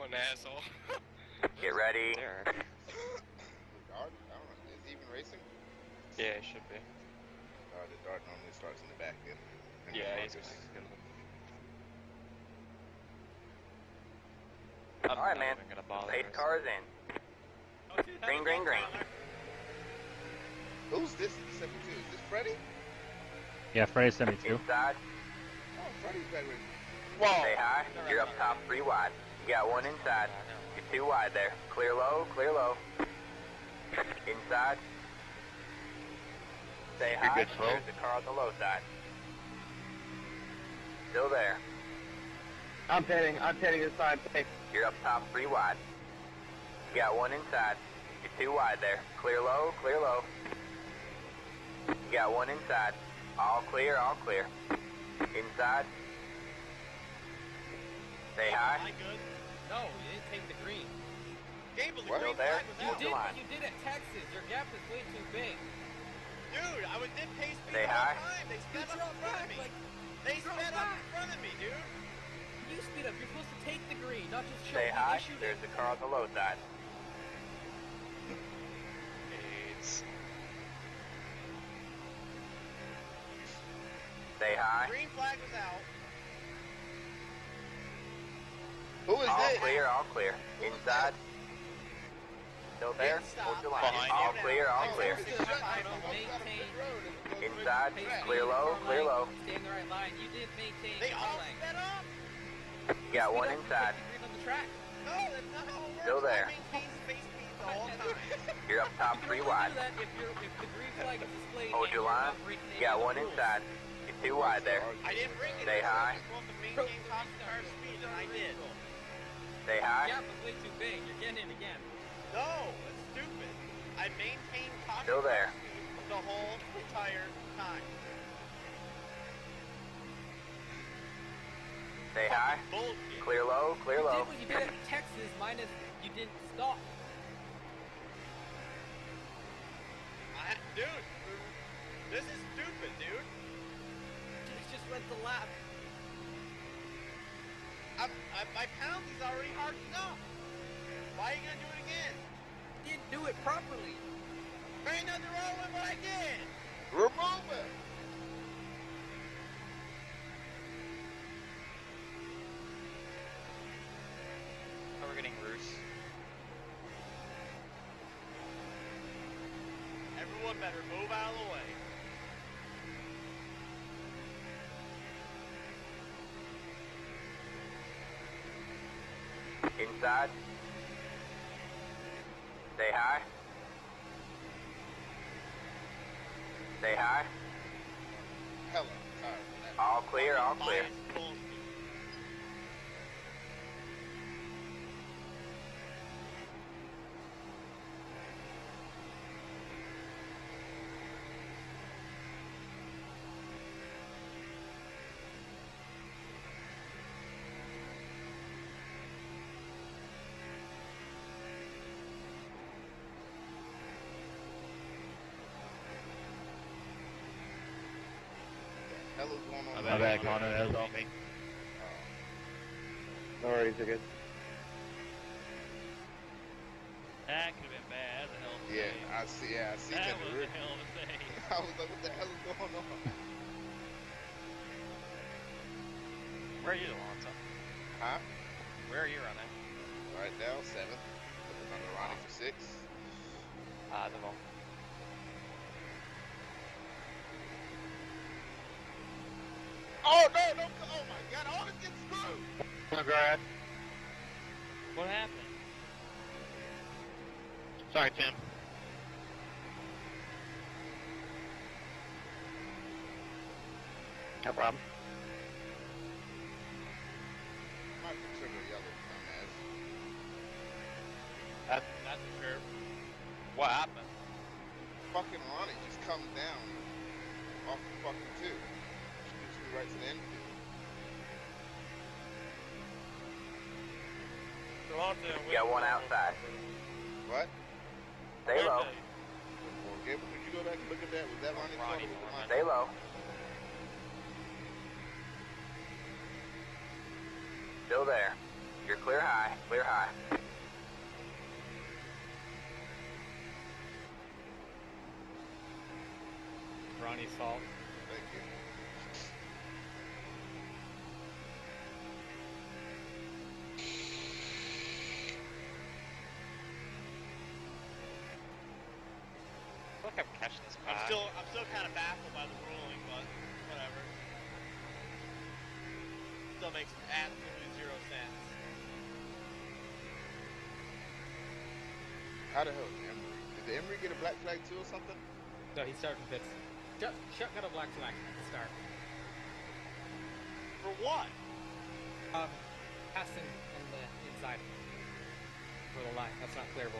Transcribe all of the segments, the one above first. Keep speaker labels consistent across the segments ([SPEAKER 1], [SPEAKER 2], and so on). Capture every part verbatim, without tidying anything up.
[SPEAKER 1] What an asshole.
[SPEAKER 2] Get ready.
[SPEAKER 3] There.
[SPEAKER 4] Dart? I don't know. Is he even racing?
[SPEAKER 3] Yeah, it should be.
[SPEAKER 4] Uh, the Dart normally starts in the back then. And
[SPEAKER 3] Yeah,
[SPEAKER 4] then
[SPEAKER 3] he's
[SPEAKER 4] Marcus.
[SPEAKER 3] gonna.
[SPEAKER 2] All right, man. Pace cars in. Green, green, green.
[SPEAKER 4] Who's this seventy-two? Is this Freddie?
[SPEAKER 5] Yeah, Freddy seventy-two.
[SPEAKER 2] Inside.
[SPEAKER 4] Oh, Freddie's back with
[SPEAKER 2] Whoa. Stay high. You're up top three wide. You got one inside. You're two wide there. Clear low, clear low. Inside. Stay high.
[SPEAKER 5] good, slow.
[SPEAKER 2] There's the car on the low side. Still there.
[SPEAKER 6] I'm pitting. I'm pitting inside. Pick.
[SPEAKER 2] You're up top three wide. You got one inside. You're two wide there. Clear low, clear low. You got one inside. All clear, all clear. Inside. Stay high.
[SPEAKER 7] Am I good? No, you didn't take the green. Gable, the
[SPEAKER 4] What?
[SPEAKER 7] green
[SPEAKER 2] Still there?
[SPEAKER 7] flag was
[SPEAKER 2] Hold
[SPEAKER 7] out.
[SPEAKER 2] your
[SPEAKER 7] You did
[SPEAKER 2] line.
[SPEAKER 7] what you did at Texas. Your gap is way too big. Dude, I was did pace speed
[SPEAKER 2] Stay
[SPEAKER 7] the whole
[SPEAKER 2] high.
[SPEAKER 7] time. They sped
[SPEAKER 8] You
[SPEAKER 7] up in
[SPEAKER 8] drop
[SPEAKER 7] front
[SPEAKER 8] back,
[SPEAKER 7] of me.
[SPEAKER 8] like,
[SPEAKER 7] They
[SPEAKER 8] drop
[SPEAKER 7] sped up
[SPEAKER 8] back.
[SPEAKER 7] in front of me, dude.
[SPEAKER 8] You speed up. You're supposed to take the green, not just show
[SPEAKER 2] Stay
[SPEAKER 8] me
[SPEAKER 2] high.
[SPEAKER 8] issue
[SPEAKER 2] There's the car on the low side.
[SPEAKER 3] It's.
[SPEAKER 2] Stay high.
[SPEAKER 7] Green flag was out.
[SPEAKER 4] Who is
[SPEAKER 2] All
[SPEAKER 4] this?
[SPEAKER 2] clear, all clear.
[SPEAKER 4] Who is
[SPEAKER 2] Inside. Still there?
[SPEAKER 7] Didn't stop.
[SPEAKER 2] Hold your line.
[SPEAKER 3] Behind
[SPEAKER 2] All
[SPEAKER 7] you.
[SPEAKER 2] clear, all
[SPEAKER 7] Like,
[SPEAKER 2] clear.
[SPEAKER 4] It's
[SPEAKER 7] Six,
[SPEAKER 4] just shut
[SPEAKER 7] five,
[SPEAKER 4] down.
[SPEAKER 7] oh,
[SPEAKER 4] It's got a
[SPEAKER 7] maintain.
[SPEAKER 4] pit road and it goes
[SPEAKER 2] Inside.
[SPEAKER 4] straight to the track.
[SPEAKER 2] Clear low, clear low.
[SPEAKER 8] Stay in the right line. You did maintain
[SPEAKER 7] They
[SPEAKER 8] car
[SPEAKER 7] all
[SPEAKER 8] length.
[SPEAKER 7] sped up.
[SPEAKER 2] You got one
[SPEAKER 8] Speed up, you
[SPEAKER 2] inside.
[SPEAKER 8] take the green on the track.
[SPEAKER 7] No, that's not how it works.
[SPEAKER 2] Still there.
[SPEAKER 7] I maintained space speed the whole time.
[SPEAKER 2] You're up
[SPEAKER 8] You
[SPEAKER 2] top
[SPEAKER 8] can
[SPEAKER 2] three
[SPEAKER 8] only
[SPEAKER 2] wide.
[SPEAKER 8] do that if, you're, if the green flag is displayed.
[SPEAKER 2] Hold
[SPEAKER 8] and
[SPEAKER 2] your
[SPEAKER 8] you're
[SPEAKER 2] line.
[SPEAKER 8] not breaking
[SPEAKER 2] You
[SPEAKER 8] any
[SPEAKER 2] got
[SPEAKER 8] of the
[SPEAKER 2] one
[SPEAKER 8] rules.
[SPEAKER 2] inside. You're two wide there.
[SPEAKER 7] I didn't bring it.
[SPEAKER 2] Stay high.
[SPEAKER 7] I'm supposed to maintain constant car speed, and I did.
[SPEAKER 2] Stay
[SPEAKER 8] The
[SPEAKER 2] high.
[SPEAKER 8] gap was way too big. You're getting in again.
[SPEAKER 7] No, that's stupid. I maintained constant
[SPEAKER 2] Still there.
[SPEAKER 7] car speed the whole entire time.
[SPEAKER 2] Stay high.
[SPEAKER 7] Bullshit.
[SPEAKER 2] Clear low, clear
[SPEAKER 8] You
[SPEAKER 2] low.
[SPEAKER 8] did what you did at Texas, minus you didn't stop.
[SPEAKER 7] I, dude, this is stupid, dude.
[SPEAKER 8] You just went the lap.
[SPEAKER 7] I, I, my penalty's already hard enough. Why are you gonna do it again?
[SPEAKER 8] You didn't do it properly.
[SPEAKER 7] There ain't nothing wrong with what I did.
[SPEAKER 4] Remove it.
[SPEAKER 3] Oh, we're getting Roos.
[SPEAKER 7] Everyone better move out of the way.
[SPEAKER 2] Inside. Stay high. Stay high.
[SPEAKER 4] Hella tired of that.
[SPEAKER 2] All clear, all clear.
[SPEAKER 7] Biased bullshit.
[SPEAKER 4] Hella's going on.
[SPEAKER 5] My bad, Connor. That was all me.
[SPEAKER 6] No worries, you're good.
[SPEAKER 9] That could have been bad. That's a hell of a
[SPEAKER 4] Yeah,
[SPEAKER 9] save.
[SPEAKER 4] I see. Yeah, I see
[SPEAKER 9] That
[SPEAKER 4] that.
[SPEAKER 9] was
[SPEAKER 4] in the
[SPEAKER 9] a
[SPEAKER 4] rear.
[SPEAKER 9] hell of a save.
[SPEAKER 4] I was like, what the hell is going on?
[SPEAKER 3] Where are you, Alonso?
[SPEAKER 4] Huh?
[SPEAKER 3] Where are you running?
[SPEAKER 4] Right now, seventh. Looking under Ronnie for six.
[SPEAKER 3] Ah, the ball.
[SPEAKER 4] Oh no, no! Oh my God! All this gets screwed.
[SPEAKER 5] Congrats.
[SPEAKER 9] What happened?
[SPEAKER 5] Sorry, Tim. No problem.
[SPEAKER 4] Might be trigger yellow, dumbass.
[SPEAKER 9] That's, that's for sure.
[SPEAKER 3] What happened?
[SPEAKER 4] Fucking Ronnie just comes down off the fucking two. Shoots me right to the infield.
[SPEAKER 2] You got one outside.
[SPEAKER 4] What?
[SPEAKER 2] Stay low.
[SPEAKER 4] Well, Gabriel, could you go back and look at that? Was that Ronnie's car? or was it mine?
[SPEAKER 2] Stay low. Still there. You're clear high, clear high.
[SPEAKER 8] Ronnie's fault.
[SPEAKER 4] Thank you.
[SPEAKER 3] I feel like I'm catching this
[SPEAKER 7] I'm
[SPEAKER 3] back.
[SPEAKER 7] still, I'm still kind of baffled by the ruling, but whatever. Still makes absolutely zero sense.
[SPEAKER 4] How the hell is Emery? Did the Emery get a black flag too or something?
[SPEAKER 8] No, he started from pits. Chuck, Chuck got a black flag at the start.
[SPEAKER 7] For what?
[SPEAKER 8] Um, passing on the inside. For the line. That's not clearable.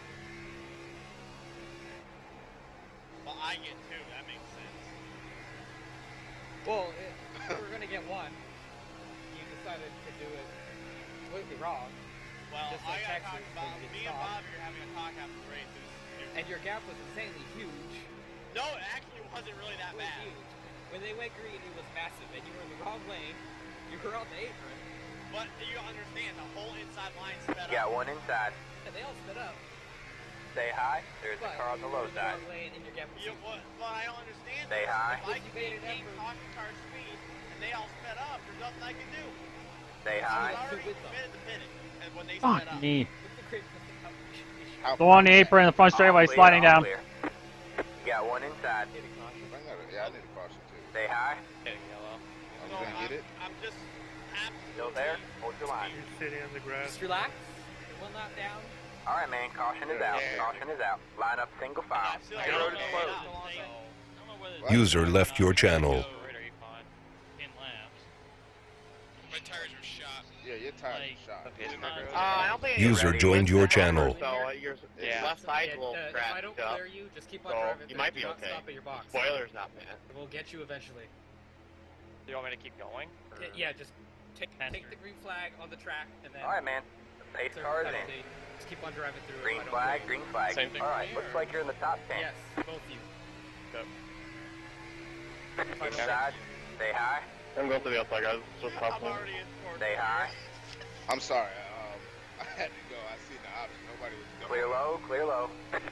[SPEAKER 7] Well, I get two. That makes sense.
[SPEAKER 8] Well, it, we were gonna get one. You decided to do it completely wrong.
[SPEAKER 7] Well,
[SPEAKER 8] Just
[SPEAKER 7] I
[SPEAKER 8] like
[SPEAKER 7] gotta talk
[SPEAKER 8] Texas,
[SPEAKER 7] about
[SPEAKER 8] when you
[SPEAKER 7] me
[SPEAKER 8] get
[SPEAKER 7] and
[SPEAKER 8] stopped.
[SPEAKER 7] Bobby are having a talk after the race. It was,
[SPEAKER 8] And your gap was insanely huge.
[SPEAKER 7] no, it actually wasn't really that
[SPEAKER 8] It was
[SPEAKER 7] bad.
[SPEAKER 8] huge. When they went green, it was massive, and you were in the wrong lane. You were on the apron,
[SPEAKER 7] But you understand, the whole inside line sped
[SPEAKER 2] Got
[SPEAKER 7] up.
[SPEAKER 2] one inside.
[SPEAKER 8] and they all sped up.
[SPEAKER 2] Stay high. There's a
[SPEAKER 8] But
[SPEAKER 2] car on the
[SPEAKER 8] you
[SPEAKER 2] low
[SPEAKER 8] were in the
[SPEAKER 2] side.
[SPEAKER 8] wrong lane, and your gap was
[SPEAKER 7] You,
[SPEAKER 8] huge.
[SPEAKER 7] what, but I don't understand.
[SPEAKER 2] Stay
[SPEAKER 7] this.
[SPEAKER 2] high.
[SPEAKER 7] If I
[SPEAKER 8] You
[SPEAKER 7] can
[SPEAKER 8] made an
[SPEAKER 7] maintain
[SPEAKER 8] effort.
[SPEAKER 7] caution car speed, and they all sped up, there's nothing I can do.
[SPEAKER 2] Stay
[SPEAKER 7] I
[SPEAKER 2] high.
[SPEAKER 7] was already
[SPEAKER 8] With them.
[SPEAKER 7] committed to pitting, and when they
[SPEAKER 5] Fuck
[SPEAKER 7] sped up.
[SPEAKER 5] me.
[SPEAKER 8] What's the crazy thing?
[SPEAKER 4] How
[SPEAKER 5] Go on the apron in the front
[SPEAKER 2] All
[SPEAKER 5] straightaway,
[SPEAKER 2] clear,
[SPEAKER 5] sliding
[SPEAKER 2] all
[SPEAKER 5] down.
[SPEAKER 2] clear. Got one inside.
[SPEAKER 8] Hitting caution.
[SPEAKER 4] If I got a, yeah, I need a caution too.
[SPEAKER 2] Stay high.
[SPEAKER 3] Hitting yellow.
[SPEAKER 4] I'm
[SPEAKER 7] So
[SPEAKER 4] gonna
[SPEAKER 7] I'm,
[SPEAKER 4] get it.
[SPEAKER 7] I'm just absolutely.
[SPEAKER 2] Still there? Hold your line.
[SPEAKER 5] Sitting on the grass.
[SPEAKER 8] Just relax. You're one lap down.
[SPEAKER 2] All right, man. Caution is out.
[SPEAKER 4] Yeah.
[SPEAKER 2] Caution is out. Line up single
[SPEAKER 7] I
[SPEAKER 2] file.
[SPEAKER 7] feel
[SPEAKER 3] I
[SPEAKER 7] like
[SPEAKER 3] don't
[SPEAKER 2] road
[SPEAKER 3] know
[SPEAKER 2] is
[SPEAKER 3] whether
[SPEAKER 2] closed.
[SPEAKER 3] to say- I don't know whether to
[SPEAKER 4] What?
[SPEAKER 1] User
[SPEAKER 3] say
[SPEAKER 1] left your
[SPEAKER 3] not
[SPEAKER 1] channel.
[SPEAKER 3] go right or you fine. In laps.
[SPEAKER 10] My tires are shot.
[SPEAKER 4] Yeah, your tires
[SPEAKER 3] Like,
[SPEAKER 4] are shot.
[SPEAKER 3] okay, it's not
[SPEAKER 6] Uh, I don't think
[SPEAKER 1] User
[SPEAKER 2] Ready?
[SPEAKER 1] joined your channel.
[SPEAKER 6] So uh, your
[SPEAKER 3] Yeah.
[SPEAKER 6] left side's a
[SPEAKER 8] Yeah,
[SPEAKER 6] little
[SPEAKER 8] uh, if I
[SPEAKER 6] cracked
[SPEAKER 8] don't
[SPEAKER 6] up.
[SPEAKER 8] clear you, just keep on
[SPEAKER 6] So
[SPEAKER 8] driving.
[SPEAKER 6] you might
[SPEAKER 8] through.
[SPEAKER 6] be
[SPEAKER 8] Do not
[SPEAKER 6] okay.
[SPEAKER 8] Stop at your box.
[SPEAKER 6] Spoiler's not bad.
[SPEAKER 8] We'll get you eventually.
[SPEAKER 3] Do you want me to keep going? Or-
[SPEAKER 8] Yeah, yeah, just take
[SPEAKER 3] Faster.
[SPEAKER 8] take the green flag on the track and then.
[SPEAKER 2] All right, man. The pace
[SPEAKER 8] serve
[SPEAKER 2] car is
[SPEAKER 8] the
[SPEAKER 2] in.
[SPEAKER 8] penalty. Just keep on driving through.
[SPEAKER 2] Green
[SPEAKER 8] if I don't
[SPEAKER 2] flag,
[SPEAKER 8] clear you.
[SPEAKER 2] green flag.
[SPEAKER 3] Same thing
[SPEAKER 2] All
[SPEAKER 3] for
[SPEAKER 2] right,
[SPEAKER 3] me,
[SPEAKER 2] looks
[SPEAKER 3] or-
[SPEAKER 2] like you're in the top ten.
[SPEAKER 8] Yes, both of you.
[SPEAKER 3] Yep.
[SPEAKER 8] If I don't
[SPEAKER 2] Inside. Stay high.
[SPEAKER 6] I'm going to the outside, guys. Just
[SPEAKER 7] I'm already in fourth.
[SPEAKER 2] Stay high.
[SPEAKER 4] I'm sorry. Um, I had to go. I seen the option. Nobody was going.
[SPEAKER 2] Clear low, clear low.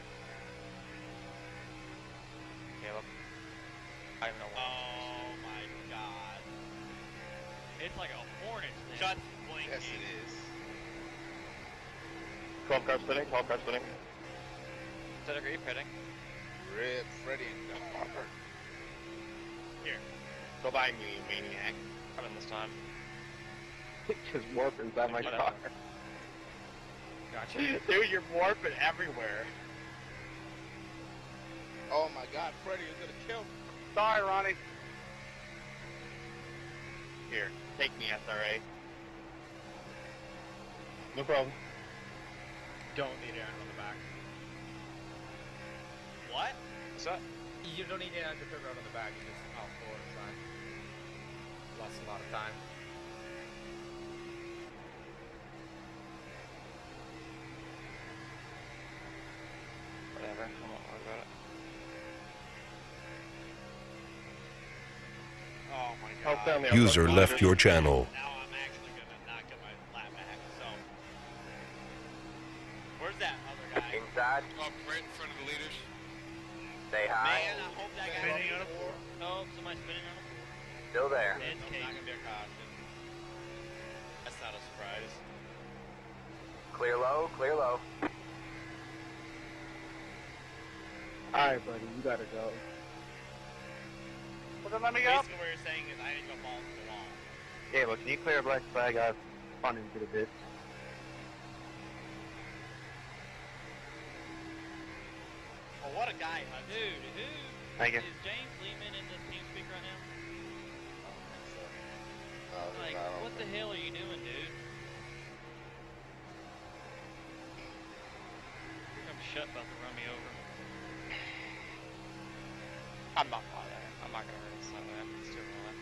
[SPEAKER 3] Caleb. I don't know what.
[SPEAKER 7] Oh my god.
[SPEAKER 3] It's like a hornet's nest.
[SPEAKER 7] Shut blinking.
[SPEAKER 4] Yes, it is.
[SPEAKER 6] twelve cars spinning, twelve cars spinning.
[SPEAKER 3] Set agree pitting.
[SPEAKER 4] Red Freddy and Dog.
[SPEAKER 7] Here.
[SPEAKER 6] Go by me, you maniac.
[SPEAKER 3] Coming this time.
[SPEAKER 6] Just warp inside my
[SPEAKER 3] Whatever.
[SPEAKER 6] car.
[SPEAKER 8] Gotcha.
[SPEAKER 6] Dude, you're warping everywhere.
[SPEAKER 4] Oh my God, Freddy is gonna kill me.
[SPEAKER 6] Sorry, Ronnie. Here, take me, S R A. No problem.
[SPEAKER 8] Don't need air on the back.
[SPEAKER 7] What?
[SPEAKER 3] What's that?
[SPEAKER 8] You don't need air on the pit road on the back. You just off forward is fine. Lost a lot of time.
[SPEAKER 3] Whatever. I'm not worried about it.
[SPEAKER 7] Oh my
[SPEAKER 6] Help
[SPEAKER 7] god.
[SPEAKER 6] down the
[SPEAKER 1] User
[SPEAKER 6] outside.
[SPEAKER 1] left your channel.
[SPEAKER 7] Now I'm actually gonna not get my lap back, so. Where's that other guy?
[SPEAKER 2] Inside.
[SPEAKER 10] Up right in front of the leaders.
[SPEAKER 2] Stay high.
[SPEAKER 7] Man, I hope that guy
[SPEAKER 3] Spinning
[SPEAKER 7] makes
[SPEAKER 3] on a
[SPEAKER 7] four.
[SPEAKER 3] Oh, somebody's spinning on a four.
[SPEAKER 2] Still there.
[SPEAKER 3] It's
[SPEAKER 7] Nope,
[SPEAKER 3] Kate.
[SPEAKER 7] not gonna be a caution. That's not a surprise.
[SPEAKER 2] Clear low, clear low.
[SPEAKER 6] Alright, buddy, you gotta go. Well, then let me go.
[SPEAKER 7] Basically, what you're saying is I need to go balls to the wall.
[SPEAKER 6] Yeah, look, can you clear a black flag? I've fun into the bit.
[SPEAKER 7] Oh, what a guy, Hudson.
[SPEAKER 3] Dude, who
[SPEAKER 6] Thank you.
[SPEAKER 3] is James Lehman in the TeamSpeak right now?
[SPEAKER 4] No,
[SPEAKER 3] Like,
[SPEAKER 4] I don't
[SPEAKER 3] what the
[SPEAKER 4] think-
[SPEAKER 3] hell are you doing, dude? I'm shut about to run me over. I'm not bothering. I'm not gonna hurt this like that. It's too early.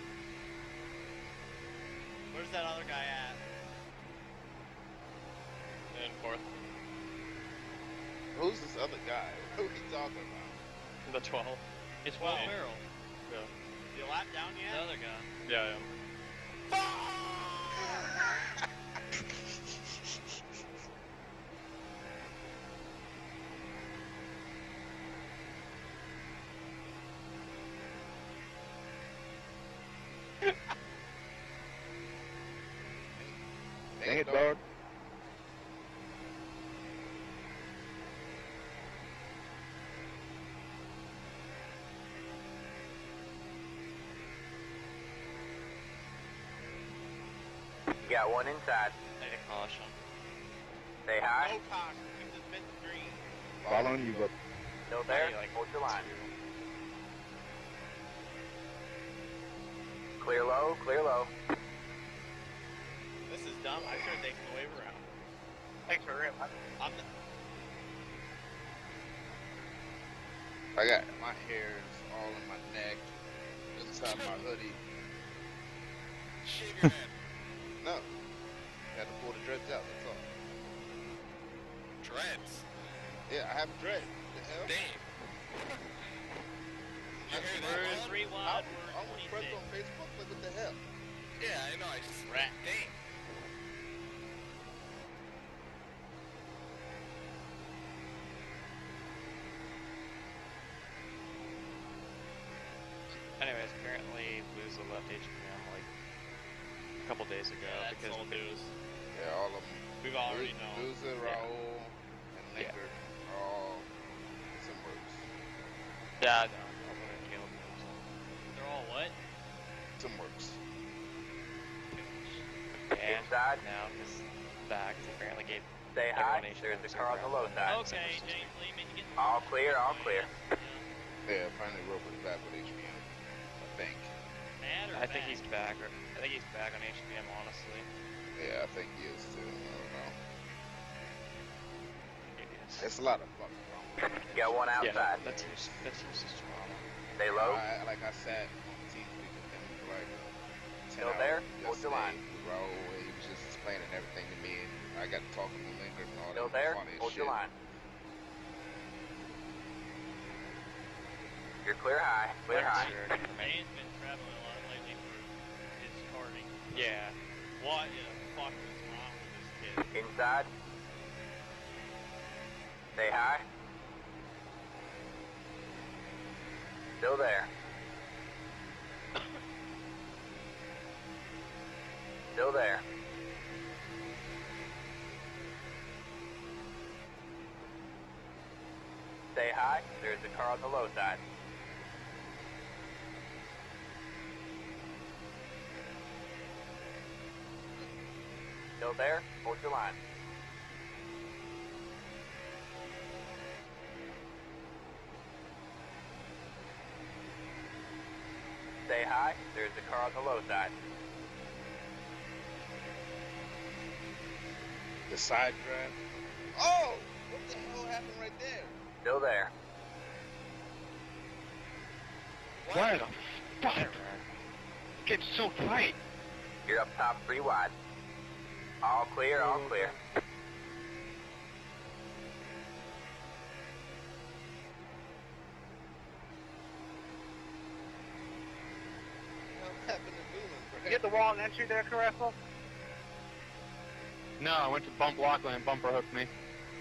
[SPEAKER 7] Where's that other guy at?
[SPEAKER 3] In fourth.
[SPEAKER 4] Who's this other guy? Who are you talking about?
[SPEAKER 3] The twelve. It's Will
[SPEAKER 7] Twelve.
[SPEAKER 3] Merrill.
[SPEAKER 7] You lap down
[SPEAKER 3] The
[SPEAKER 7] yet?
[SPEAKER 3] other guy.
[SPEAKER 5] Yeah, yeah.
[SPEAKER 6] Dang it, dog.
[SPEAKER 2] You got one inside.
[SPEAKER 3] Take a caution.
[SPEAKER 2] Say hi.
[SPEAKER 7] No caution. Keep this bitch green.
[SPEAKER 6] Following you, bro.
[SPEAKER 2] Still there?
[SPEAKER 3] Maybe like
[SPEAKER 2] Hold your line.
[SPEAKER 3] two.
[SPEAKER 2] Clear low, clear low.
[SPEAKER 7] This is dumb. I should have taken the wave around.
[SPEAKER 6] Thanks for real.
[SPEAKER 7] I'm the,
[SPEAKER 4] I got my hairs all in my neck, inside my hoodie.
[SPEAKER 10] Shave your head.
[SPEAKER 4] No. Had to pull the dreads out, that's all.
[SPEAKER 10] Dreads.
[SPEAKER 4] Yeah, I have dreads. The hell?
[SPEAKER 10] Damn. You hear
[SPEAKER 7] we're
[SPEAKER 10] that, man?
[SPEAKER 7] three
[SPEAKER 4] I,
[SPEAKER 7] wide.
[SPEAKER 4] I was
[SPEAKER 7] We're
[SPEAKER 4] friends
[SPEAKER 7] twenty-six.
[SPEAKER 4] on Facebook, but what the hell?
[SPEAKER 10] Yeah, I know. I just.
[SPEAKER 7] Rat.
[SPEAKER 10] Damn.
[SPEAKER 3] Anyways, apparently Loser left H B M like a couple days ago
[SPEAKER 7] Yeah, that's
[SPEAKER 3] because
[SPEAKER 7] old news.
[SPEAKER 4] Yeah, all of them.
[SPEAKER 7] We've already known.
[SPEAKER 4] Loser,
[SPEAKER 3] Yeah.
[SPEAKER 4] Raul, and
[SPEAKER 3] Yeah.
[SPEAKER 4] Linger are all some works.
[SPEAKER 3] yeah, no, no, but Caleb knows.
[SPEAKER 7] They're all what?
[SPEAKER 4] Some works.
[SPEAKER 3] Yeah,
[SPEAKER 2] Inside.
[SPEAKER 3] now he's back. He apparently gave
[SPEAKER 2] Say hi.
[SPEAKER 3] everyone H B M
[SPEAKER 2] There's the
[SPEAKER 3] server
[SPEAKER 2] car on the
[SPEAKER 3] out
[SPEAKER 2] low
[SPEAKER 3] when
[SPEAKER 2] side.
[SPEAKER 3] the
[SPEAKER 7] Okay,
[SPEAKER 3] servers
[SPEAKER 7] James
[SPEAKER 3] just-
[SPEAKER 7] Lee, you get
[SPEAKER 2] All clear, all clear.
[SPEAKER 4] Yeah, apparently Roper's back with H B M. I think.
[SPEAKER 7] Mad or
[SPEAKER 3] I think
[SPEAKER 7] bad?
[SPEAKER 3] he's back. Or, I think he's back on H B M, honestly.
[SPEAKER 4] Yeah, I think he is too. I don't know.
[SPEAKER 3] It is.
[SPEAKER 4] It's a lot of fucking wrong.
[SPEAKER 2] You got one
[SPEAKER 3] Yeah,
[SPEAKER 2] outside.
[SPEAKER 3] that's his, that's his drama.
[SPEAKER 2] Stay low.
[SPEAKER 4] I, like I sat on the team speak with him for like ten
[SPEAKER 2] Still
[SPEAKER 4] hours
[SPEAKER 2] there? Hold your
[SPEAKER 4] yesterday
[SPEAKER 2] line.
[SPEAKER 4] with Raul, and he was just explaining everything to me, and I got to talking to Linger and all
[SPEAKER 2] Still
[SPEAKER 4] that.
[SPEAKER 2] there?
[SPEAKER 4] Funny as
[SPEAKER 2] Hold
[SPEAKER 4] shit.
[SPEAKER 2] your line. You're clear high. Clear high.
[SPEAKER 3] Sure,
[SPEAKER 7] Dan's been traveling a lot lately for his karting.
[SPEAKER 3] yeah.
[SPEAKER 7] What in the fuck is wrong with this kid?
[SPEAKER 2] Inside. Say hi. Still there. Still there. Say hi. There's the car on the low side. Still there? Hold your line. Say hi. There's the car on the low side.
[SPEAKER 4] The side drive. Oh! What the hell happened right there?
[SPEAKER 2] Still there.
[SPEAKER 6] Why the fuck? Getting so tight.
[SPEAKER 2] You're up top three wide. All clear, all clear.
[SPEAKER 4] What happened to Newman, bro?
[SPEAKER 6] You get the wall and entry there, Careful? No, I went to bump Lachlan and bumper hooked me.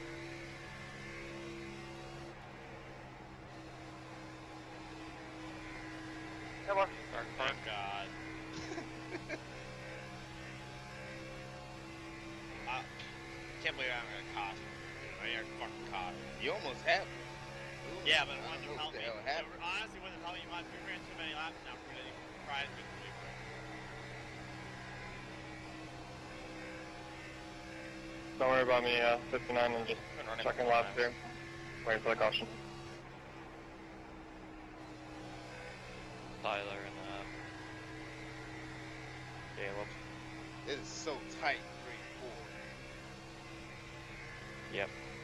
[SPEAKER 6] Come on.
[SPEAKER 7] Thank God. I can't believe I'm gonna cost him. I ain't fucking cost him.
[SPEAKER 4] You almost have it. Newman,
[SPEAKER 7] Yeah, but
[SPEAKER 4] I
[SPEAKER 7] when
[SPEAKER 4] don't
[SPEAKER 7] they're
[SPEAKER 4] know what
[SPEAKER 7] telling
[SPEAKER 4] the
[SPEAKER 7] me,
[SPEAKER 4] hell happened.
[SPEAKER 7] honestly, when they're telling me my we ran too many laps now, I'm really surprised with me.
[SPEAKER 6] Don't worry about me, uh, fifty-nine and just
[SPEAKER 3] Been running
[SPEAKER 6] checking
[SPEAKER 3] the
[SPEAKER 6] laps
[SPEAKER 3] times.
[SPEAKER 6] here. Waiting for the caution.
[SPEAKER 3] Tyler and uh, Caleb.
[SPEAKER 4] It is so tight, three, four.
[SPEAKER 3] Yep.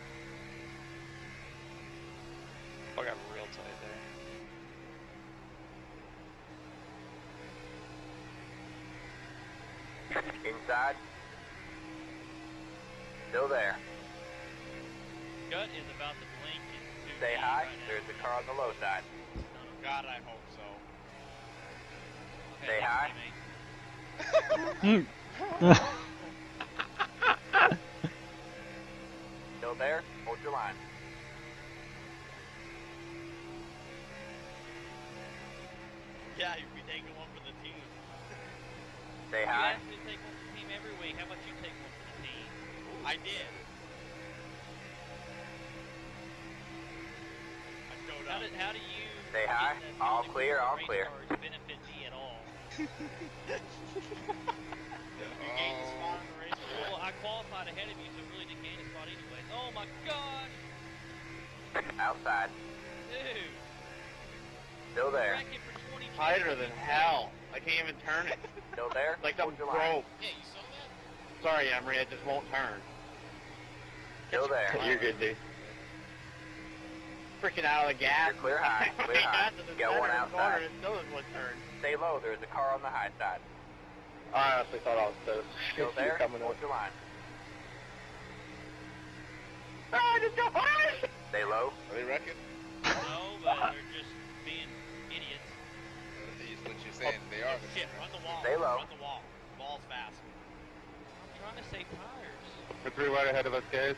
[SPEAKER 3] I got real tight there.
[SPEAKER 2] Inside. Still there.
[SPEAKER 7] Gut is about to blink into
[SPEAKER 2] Say
[SPEAKER 7] me
[SPEAKER 2] hi.
[SPEAKER 7] right now.
[SPEAKER 2] There's the car on the low side.
[SPEAKER 7] God, I hope so.
[SPEAKER 2] Say
[SPEAKER 7] Okay,
[SPEAKER 2] hi.
[SPEAKER 7] teammate.
[SPEAKER 2] Still there? Hold your line.
[SPEAKER 7] Yeah, you'd be taking one for the team.
[SPEAKER 2] Say
[SPEAKER 9] You
[SPEAKER 2] hi.
[SPEAKER 9] ask me to take one for the team every week. How about you take one for the team?
[SPEAKER 7] I did. I showed
[SPEAKER 9] How
[SPEAKER 7] up.
[SPEAKER 9] do, how do you
[SPEAKER 2] Say
[SPEAKER 9] get
[SPEAKER 2] hi.
[SPEAKER 9] that
[SPEAKER 2] All
[SPEAKER 9] penalty
[SPEAKER 2] clear,
[SPEAKER 9] for
[SPEAKER 2] all
[SPEAKER 9] race
[SPEAKER 2] clear.
[SPEAKER 9] cars benefit me at all?
[SPEAKER 7] You gained the spot on the race car.
[SPEAKER 9] Well, I qualified ahead of you, so really didn't gain a spot anyway. Oh my gosh!
[SPEAKER 2] Outside.
[SPEAKER 9] Dude!
[SPEAKER 2] Still there.
[SPEAKER 9] Wrecking for twenty minutes.
[SPEAKER 6] Tighter than hell. I can't even turn it.
[SPEAKER 2] Still there.
[SPEAKER 6] Like I'm
[SPEAKER 2] Hold your line.
[SPEAKER 6] broke.
[SPEAKER 7] Yeah, you saw that?
[SPEAKER 6] Sorry, Emery, I just won't turn.
[SPEAKER 2] Still there.
[SPEAKER 6] You're good, dude. Freaking out of the gas.
[SPEAKER 2] You're clear high, clear high.
[SPEAKER 6] Got to the
[SPEAKER 2] Got
[SPEAKER 6] center
[SPEAKER 2] one
[SPEAKER 6] of the corner,
[SPEAKER 2] outside.
[SPEAKER 6] and it still doesn't want to turn.
[SPEAKER 2] Stay low. There's a car on the high side.
[SPEAKER 6] I honestly thought I was close.
[SPEAKER 2] Still there.
[SPEAKER 6] Coming
[SPEAKER 2] Hold
[SPEAKER 6] up.
[SPEAKER 2] your line.
[SPEAKER 6] Ah, just go hard!
[SPEAKER 2] Stay low.
[SPEAKER 4] Are they wrecking?
[SPEAKER 9] No, but they're just being idiots.
[SPEAKER 4] Is what you're saying. They are.
[SPEAKER 7] Shit, run the wall.
[SPEAKER 2] Stay low.
[SPEAKER 7] Run the wall. Wall's fast.
[SPEAKER 9] I'm trying to save tires.
[SPEAKER 6] We're three right ahead of us, guys.